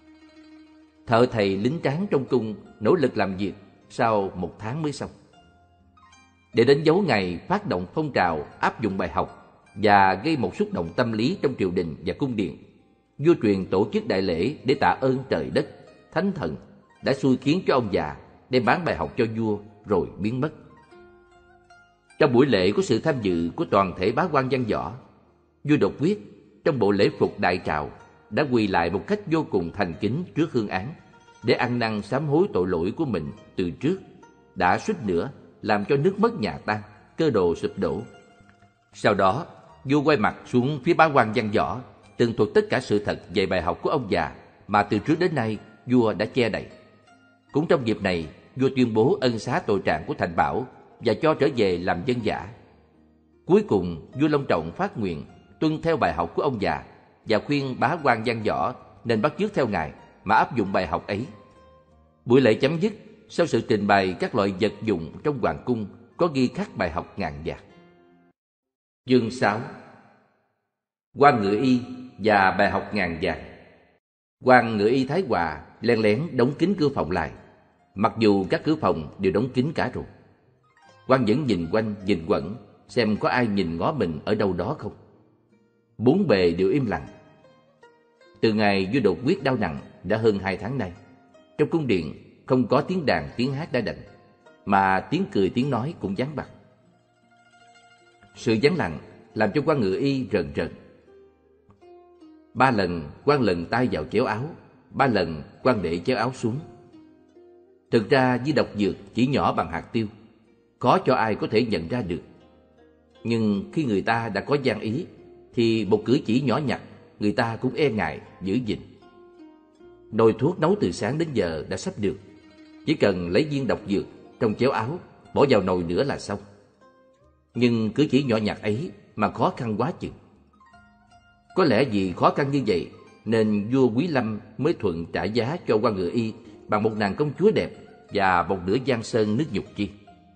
Thợ thầy lính tráng trong cung nỗ lực làm việc, sau một tháng mới xong. Để đến dấu ngày phát động phong trào áp dụng bài học và gây một xúc động tâm lý trong triều đình và cung điện, vua truyền tổ chức đại lễ để tạ ơn trời đất, thánh thần đã xui khiến cho ông già đem bán bài học cho vua rồi biến mất. Trong buổi lễ có sự tham dự của toàn thể bá quan văn võ. Vua Đột Quyết trong bộ lễ phục đại trào đã quỳ lại một cách vô cùng thành kính trước hương án, để ăn năn sám hối tội lỗi của mình từ trước đã suýt nữa làm cho nước mất nhà tan, cơ đồ sụp đổ. Sau đó, vua quay mặt xuống phía bá quan văn võ, tường thuật tất cả sự thật về bài học của ông già mà từ trước đến nay vua đã che đậy. Cũng trong dịp này, vua tuyên bố ân xá tội trạng của Thành Bảo và cho trở về làm dân giả. Cuối cùng, vua long trọng phát nguyện tuân theo bài học của ông già và khuyên bá quan văn võ nên bắt chước theo ngài mà áp dụng bài học ấy. Buổi lễ chấm dứt sau sự trình bày các loại vật dụng trong hoàng cung có ghi khắc bài học ngàn vàng. Chương sáu. Quan Ngự Y và bài học ngàn vàng. Quan Ngự Y Thái Hòa len lén đóng kín cửa phòng lại, mặc dù các cửa phòng đều đóng kín cả rồi. Quan vẫn nhìn quanh nhìn quẩn xem có ai nhìn ngó mình ở đâu đó không. Bốn bề đều im lặng. Từ ngày vua Đột Quyết đau nặng đã hơn hai tháng nay, trong cung điện không có tiếng đàn tiếng hát đã đành, mà tiếng cười tiếng nói cũng vắng bặt. Sự vắng lặng làm cho Quan Ngự Y rờn rợn. Ba lần Quan lần tay vào chéo áo, ba lần Quan để chéo áo xuống. Thực ra với độc dược chỉ nhỏ bằng hạt tiêu, khó cho ai có thể nhận ra được. Nhưng khi người ta đã có gian ý, thì một cử chỉ nhỏ nhặt người ta cũng e ngại giữ gìn. Nồi thuốc nấu từ sáng đến giờ đã sắp được, chỉ cần lấy viên độc dược trong chéo áo bỏ vào nồi nữa là xong. Nhưng cử chỉ nhỏ nhặt ấy mà khó khăn quá chừng. Có lẽ vì khó khăn như vậy nên vua Quý Lâm mới thuận trả giá cho Quan Ngự Y bằng một nàng công chúa đẹp và một nửa giang sơn nước Nhục Chi.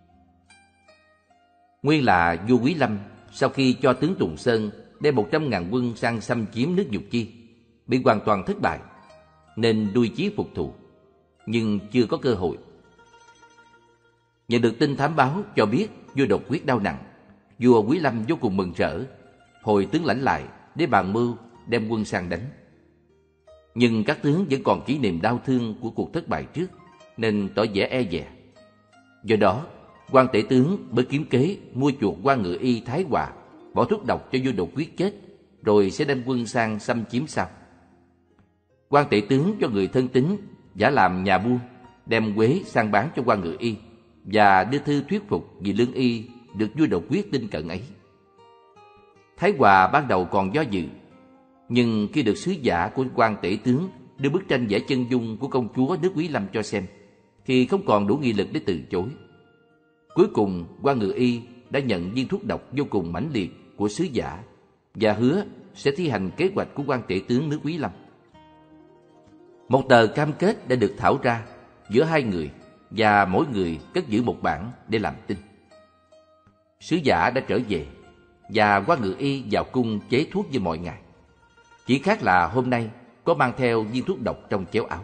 Nguyên là vua Quý Lâm sau khi cho tướng Tùng Sơn đem một trăm ngàn quân sang xâm chiếm nước Nhục Chi, bị hoàn toàn thất bại, nên đuôi chí phục thù, nhưng chưa có cơ hội. Nhận được tin thám báo cho biết vua Đột Quyết đau nặng, vua Quý Lâm vô cùng mừng rỡ, hồi tướng lãnh lại để bàn mưu đem quân sang đánh. Nhưng các tướng vẫn còn kỷ niệm đau thương của cuộc thất bại trước, nên tỏ vẻ e dè. Do đó, quan tể tướng mới kiếm kế mua chuộc Quan Ngự Y Thái Hòa, bỏ thuốc độc cho vua Đột Quyết chết, rồi sẽ đem quân sang xâm chiếm sau. Quan tể tướng cho người thân tín giả làm nhà buôn, đem quế sang bán cho Quan Ngự Y và đưa thư thuyết phục vì lương y được vua Đột Quyết tin cận ấy. Thái Hòa ban đầu còn do dự, nhưng khi được sứ giả của quan tể tướng đưa bức tranh vẽ chân dung của công chúa nước Quý Lâm cho xem, thì không còn đủ nghị lực để từ chối. Cuối cùng, Quan Ngự Y đã nhận viên thuốc độc vô cùng mãnh liệt của sứ giả và hứa sẽ thi hành kế hoạch của quan tể tướng nước Quý Lâm. Một tờ cam kết đã được thảo ra giữa hai người, và mỗi người cất giữ một bản để làm tin. Sứ giả đã trở về, và Quan Ngự Y vào cung chế thuốc như mọi ngày. Chỉ khác là hôm nay có mang theo viên thuốc độc trong chéo áo.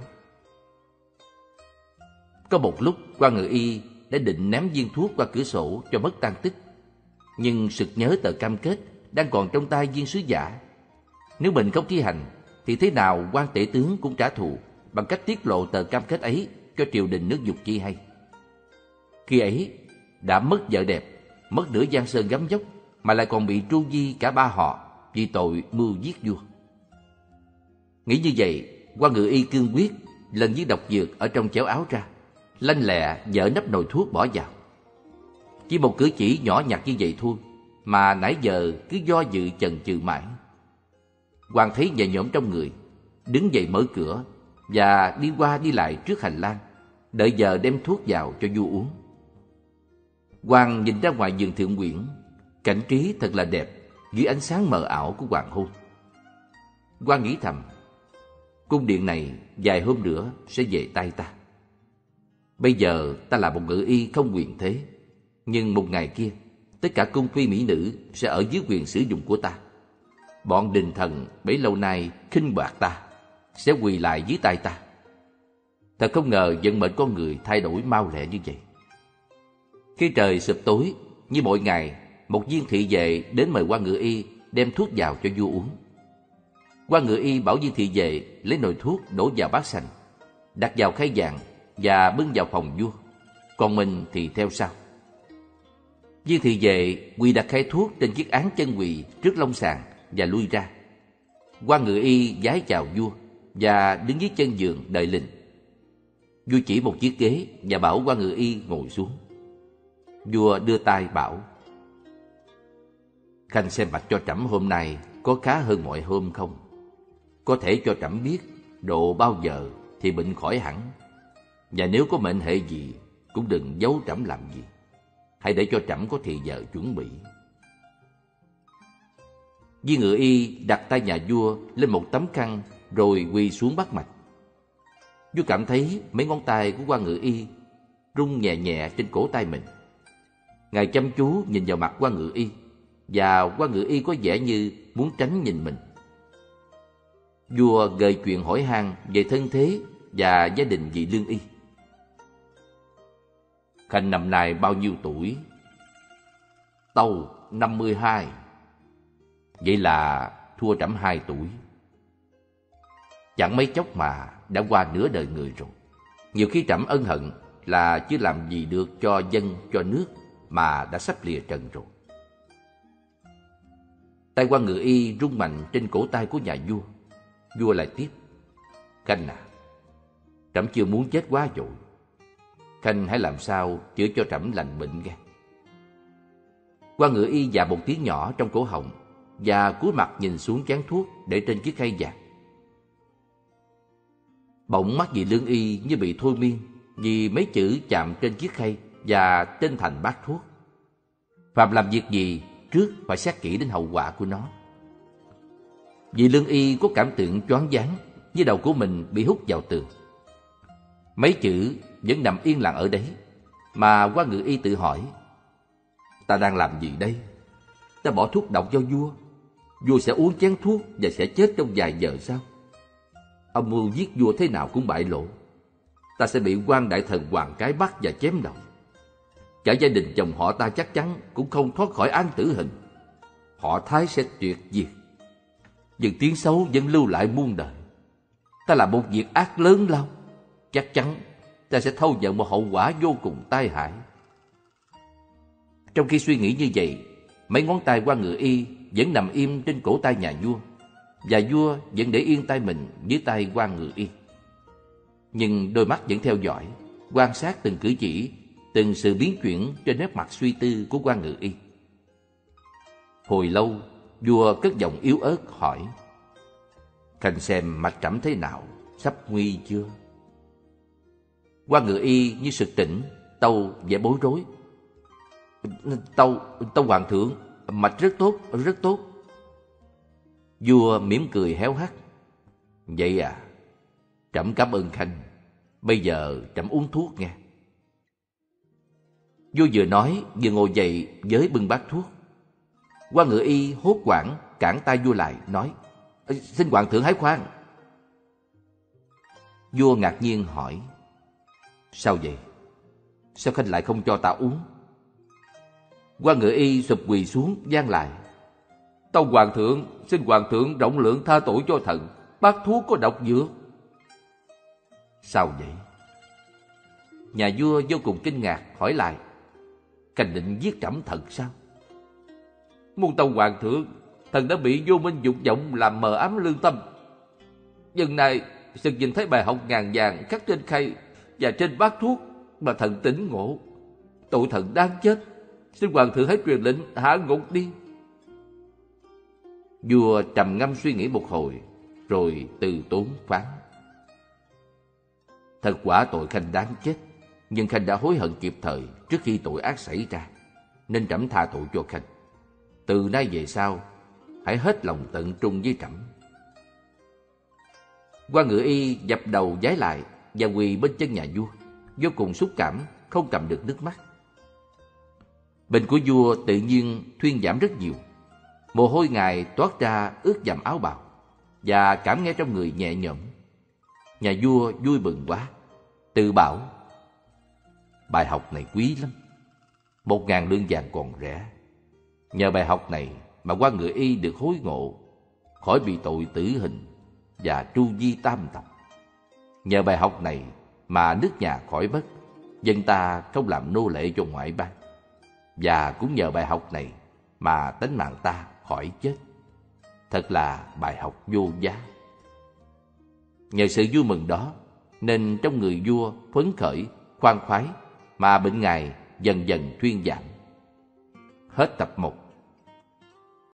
Có một lúc quan ngự y đã định ném viên thuốc qua cửa sổ cho mất tan tích, nhưng sực nhớ tờ cam kết đang còn trong tay viên sứ giả. Nếu mình không thi hành thì thế nào quan tể tướng cũng trả thù bằng cách tiết lộ tờ cam kết ấy cho triều đình nước Dục Chi hay. Khi ấy đã mất vợ đẹp, mất nửa giang sơn gấm dốc, mà lại còn bị tru di cả ba họ vì tội mưu giết vua. Nghĩ như vậy, quan ngự y cương quyết lần viên độc dược ở trong chéo áo ra, lanh lẹ dỡ nắp nồi thuốc bỏ vào. Chỉ một cử chỉ nhỏ nhặt như vậy thôi mà nãy giờ cứ do dự chần chừ mãi. Quan thấy nhẹ nhõm trong người, đứng dậy mở cửa và đi qua đi lại trước hành lang, đợi giờ đem thuốc vào cho vua uống. Quan nhìn ra ngoài vườn Thượng Uyển, cảnh trí thật là đẹp dưới ánh sáng mờ ảo của hoàng hôn. Quan nghĩ thầm, cung điện này vài hôm nữa sẽ về tay ta. Bây giờ ta là một ngự y không quyền thế, nhưng một ngày kia tất cả cung phi mỹ nữ sẽ ở dưới quyền sử dụng của ta. Bọn đình thần bấy lâu nay khinh bạc ta sẽ quỳ lại dưới tay ta. Thật không ngờ vận mệnh con người thay đổi mau lẹ như vậy. Khi trời sụp tối, như mọi ngày, một viên thị vệ đến mời quan ngự y đem thuốc vào cho vua uống. Quan ngự y bảo viên thị vệ lấy nồi thuốc đổ vào bát sành, đặt vào khay vàng và bưng vào phòng vua, còn mình thì theo sau. Viên thị vệ quỳ đặt khay thuốc trên chiếc án chân quỳ trước long sàn và lui ra. Quan ngự y vái chào vua và đứng dưới chân giường đợi lình. Vua chỉ một chiếc ghế và bảo quan ngự y ngồi xuống. Vua đưa tay bảo: Khanh xem mặt cho trẫm hôm nay có khá hơn mọi hôm không? Có thể cho trẫm biết độ bao giờ thì bệnh khỏi hẳn, và nếu có mệnh hệ gì cũng đừng giấu trẫm làm gì. Hãy để cho trẫm có thì giờ chuẩn bị. Viên ngự y đặt tay nhà vua lên một tấm khăn rồi quỳ xuống bắt mạch. Vua cảm thấy mấy ngón tay của quan ngự y rung nhẹ nhẹ trên cổ tay mình. Ngài chăm chú nhìn vào mặt quan ngự y, và quan ngự y có vẻ như muốn tránh nhìn mình. Vua gợi chuyện hỏi han về thân thế và gia đình vị lương y. Khanh năm nay bao nhiêu tuổi? Tâu năm mươi hai. Vậy là thua trẫm hai tuổi. Chẳng mấy chốc mà đã qua nửa đời người rồi. Nhiều khi trẫm ân hận là chưa làm gì được cho dân cho nước mà đã sắp lìa trần rồi. Tay quan ngự y rung mạnh trên cổ tay của nhà vua. Vua lại tiếp: Khanh à, trẫm chưa muốn chết quá vội. Khanh hãy làm sao chữa cho trẫm lành bệnh nghe. Quan ngự y dạ một tiếng nhỏ trong cổ họng và cúi mặt nhìn xuống chén thuốc để trên chiếc khay vàng. Bỗng mắt vị lương y như bị thôi miên vì mấy chữ chạm trên chiếc khay và trên thành bát thuốc. Phạm làm việc gì trước phải xét kỹ đến hậu quả của nó. Vị lương y có cảm tưởng choáng váng, như đầu của mình bị hút vào tường. Mấy chữ vẫn nằm yên lặng ở đấy, mà quan ngự y tự hỏi: Ta đang làm gì đây? Ta bỏ thuốc độc cho vua, vua sẽ uống chén thuốc và sẽ chết trong vài giờ sao? Âm mưu giết vua thế nào cũng bại lộ. Ta sẽ bị quan đại thần Hoàng Cái bắt và chém đầu. Cả gia đình chồng họ ta chắc chắn cũng không thoát khỏi án tử hình. Họ Thái sẽ tuyệt diệt, nhưng tiếng xấu vẫn lưu lại muôn đời. Ta làm một việc ác lớn lao, chắc chắn ta sẽ thâu nhận một hậu quả vô cùng tai hại. Trong khi suy nghĩ như vậy, mấy ngón tay quan ngự y vẫn nằm im trên cổ tay nhà vua, và vua vẫn để yên tay mình dưới tay quan ngự y. Nhưng đôi mắt vẫn theo dõi, quan sát từng cử chỉ, từng sự biến chuyển trên nét mặt suy tư của quan ngự y. Hồi lâu, vua cất giọng yếu ớt hỏi: Khanh xem mặt trẫm thế nào, sắp nguy chưa? Quan ngự y như sực tỉnh, tâu vẻ bối rối: Tâu, tâu hoàng thượng, mạch rất tốt, rất tốt. Vua mỉm cười héo hắt: Vậy à, trẫm cảm ơn Khanh. Bây giờ trẫm uống thuốc nghe. Vua vừa nói vừa ngồi dậy với bưng bát thuốc. Quan ngự y hốt hoảng cản tay vua lại, nói: Xin hoàng thượng hãy khoan. Vua ngạc nhiên hỏi: Sao vậy? Sao Khanh lại không cho ta uống? Quan Ngự Y sụp quỳ xuống van lại: Tâu hoàng thượng, xin hoàng thượng rộng lượng tha tội cho thần, bát thuốc có độc dược. Sao vậy? Nhà vua vô cùng kinh ngạc hỏi lại: Khanh định giết trẫm thật sao? Muôn tâu hoàng thượng, thần đã bị vô minh dục vọng làm mờ ám lương tâm. Lần này thần nhìn thấy bài học ngàn vàng khắc trên khay và trên bát thuốc mà thần tỉnh ngộ. Tội thần đáng chết, xin hoàng thượng hãy truyền lệnh hạ ngục đi. Vua trầm ngâm suy nghĩ một hồi, rồi từ tốn phán: Thật quả tội Khanh đáng chết, nhưng Khanh đã hối hận kịp thời trước khi tội ác xảy ra, nên trẫm tha tội cho Khanh. Từ nay về sau, hãy hết lòng tận trung với trẫm. Quan Ngự Y dập đầu vái lại và quỳ bên chân nhà vua, vô cùng xúc cảm, không cầm được nước mắt. Bệnh của vua tự nhiên thuyên giảm rất nhiều. Mồ hôi ngài toát ra ướt dầm áo bào, và cảm nghe trong người nhẹ nhõm. Nhà vua vui mừng quá, tự bảo: Bài học này quý lắm, một ngàn lương vàng còn rẻ. Nhờ bài học này mà Quan Ngự Y được hối ngộ, khỏi bị tội tử hình và tru di tam tập. Nhờ bài học này mà nước nhà khỏi bất, dân ta không làm nô lệ cho ngoại bang. Và cũng nhờ bài học này mà tánh mạng ta khỏi chết. Thật là bài học vô giá. Nhờ sự vui mừng đó nên trong người vua phấn khởi, khoan khoái, mà bệnh ngài dần dần thuyên giảm. Hết tập một.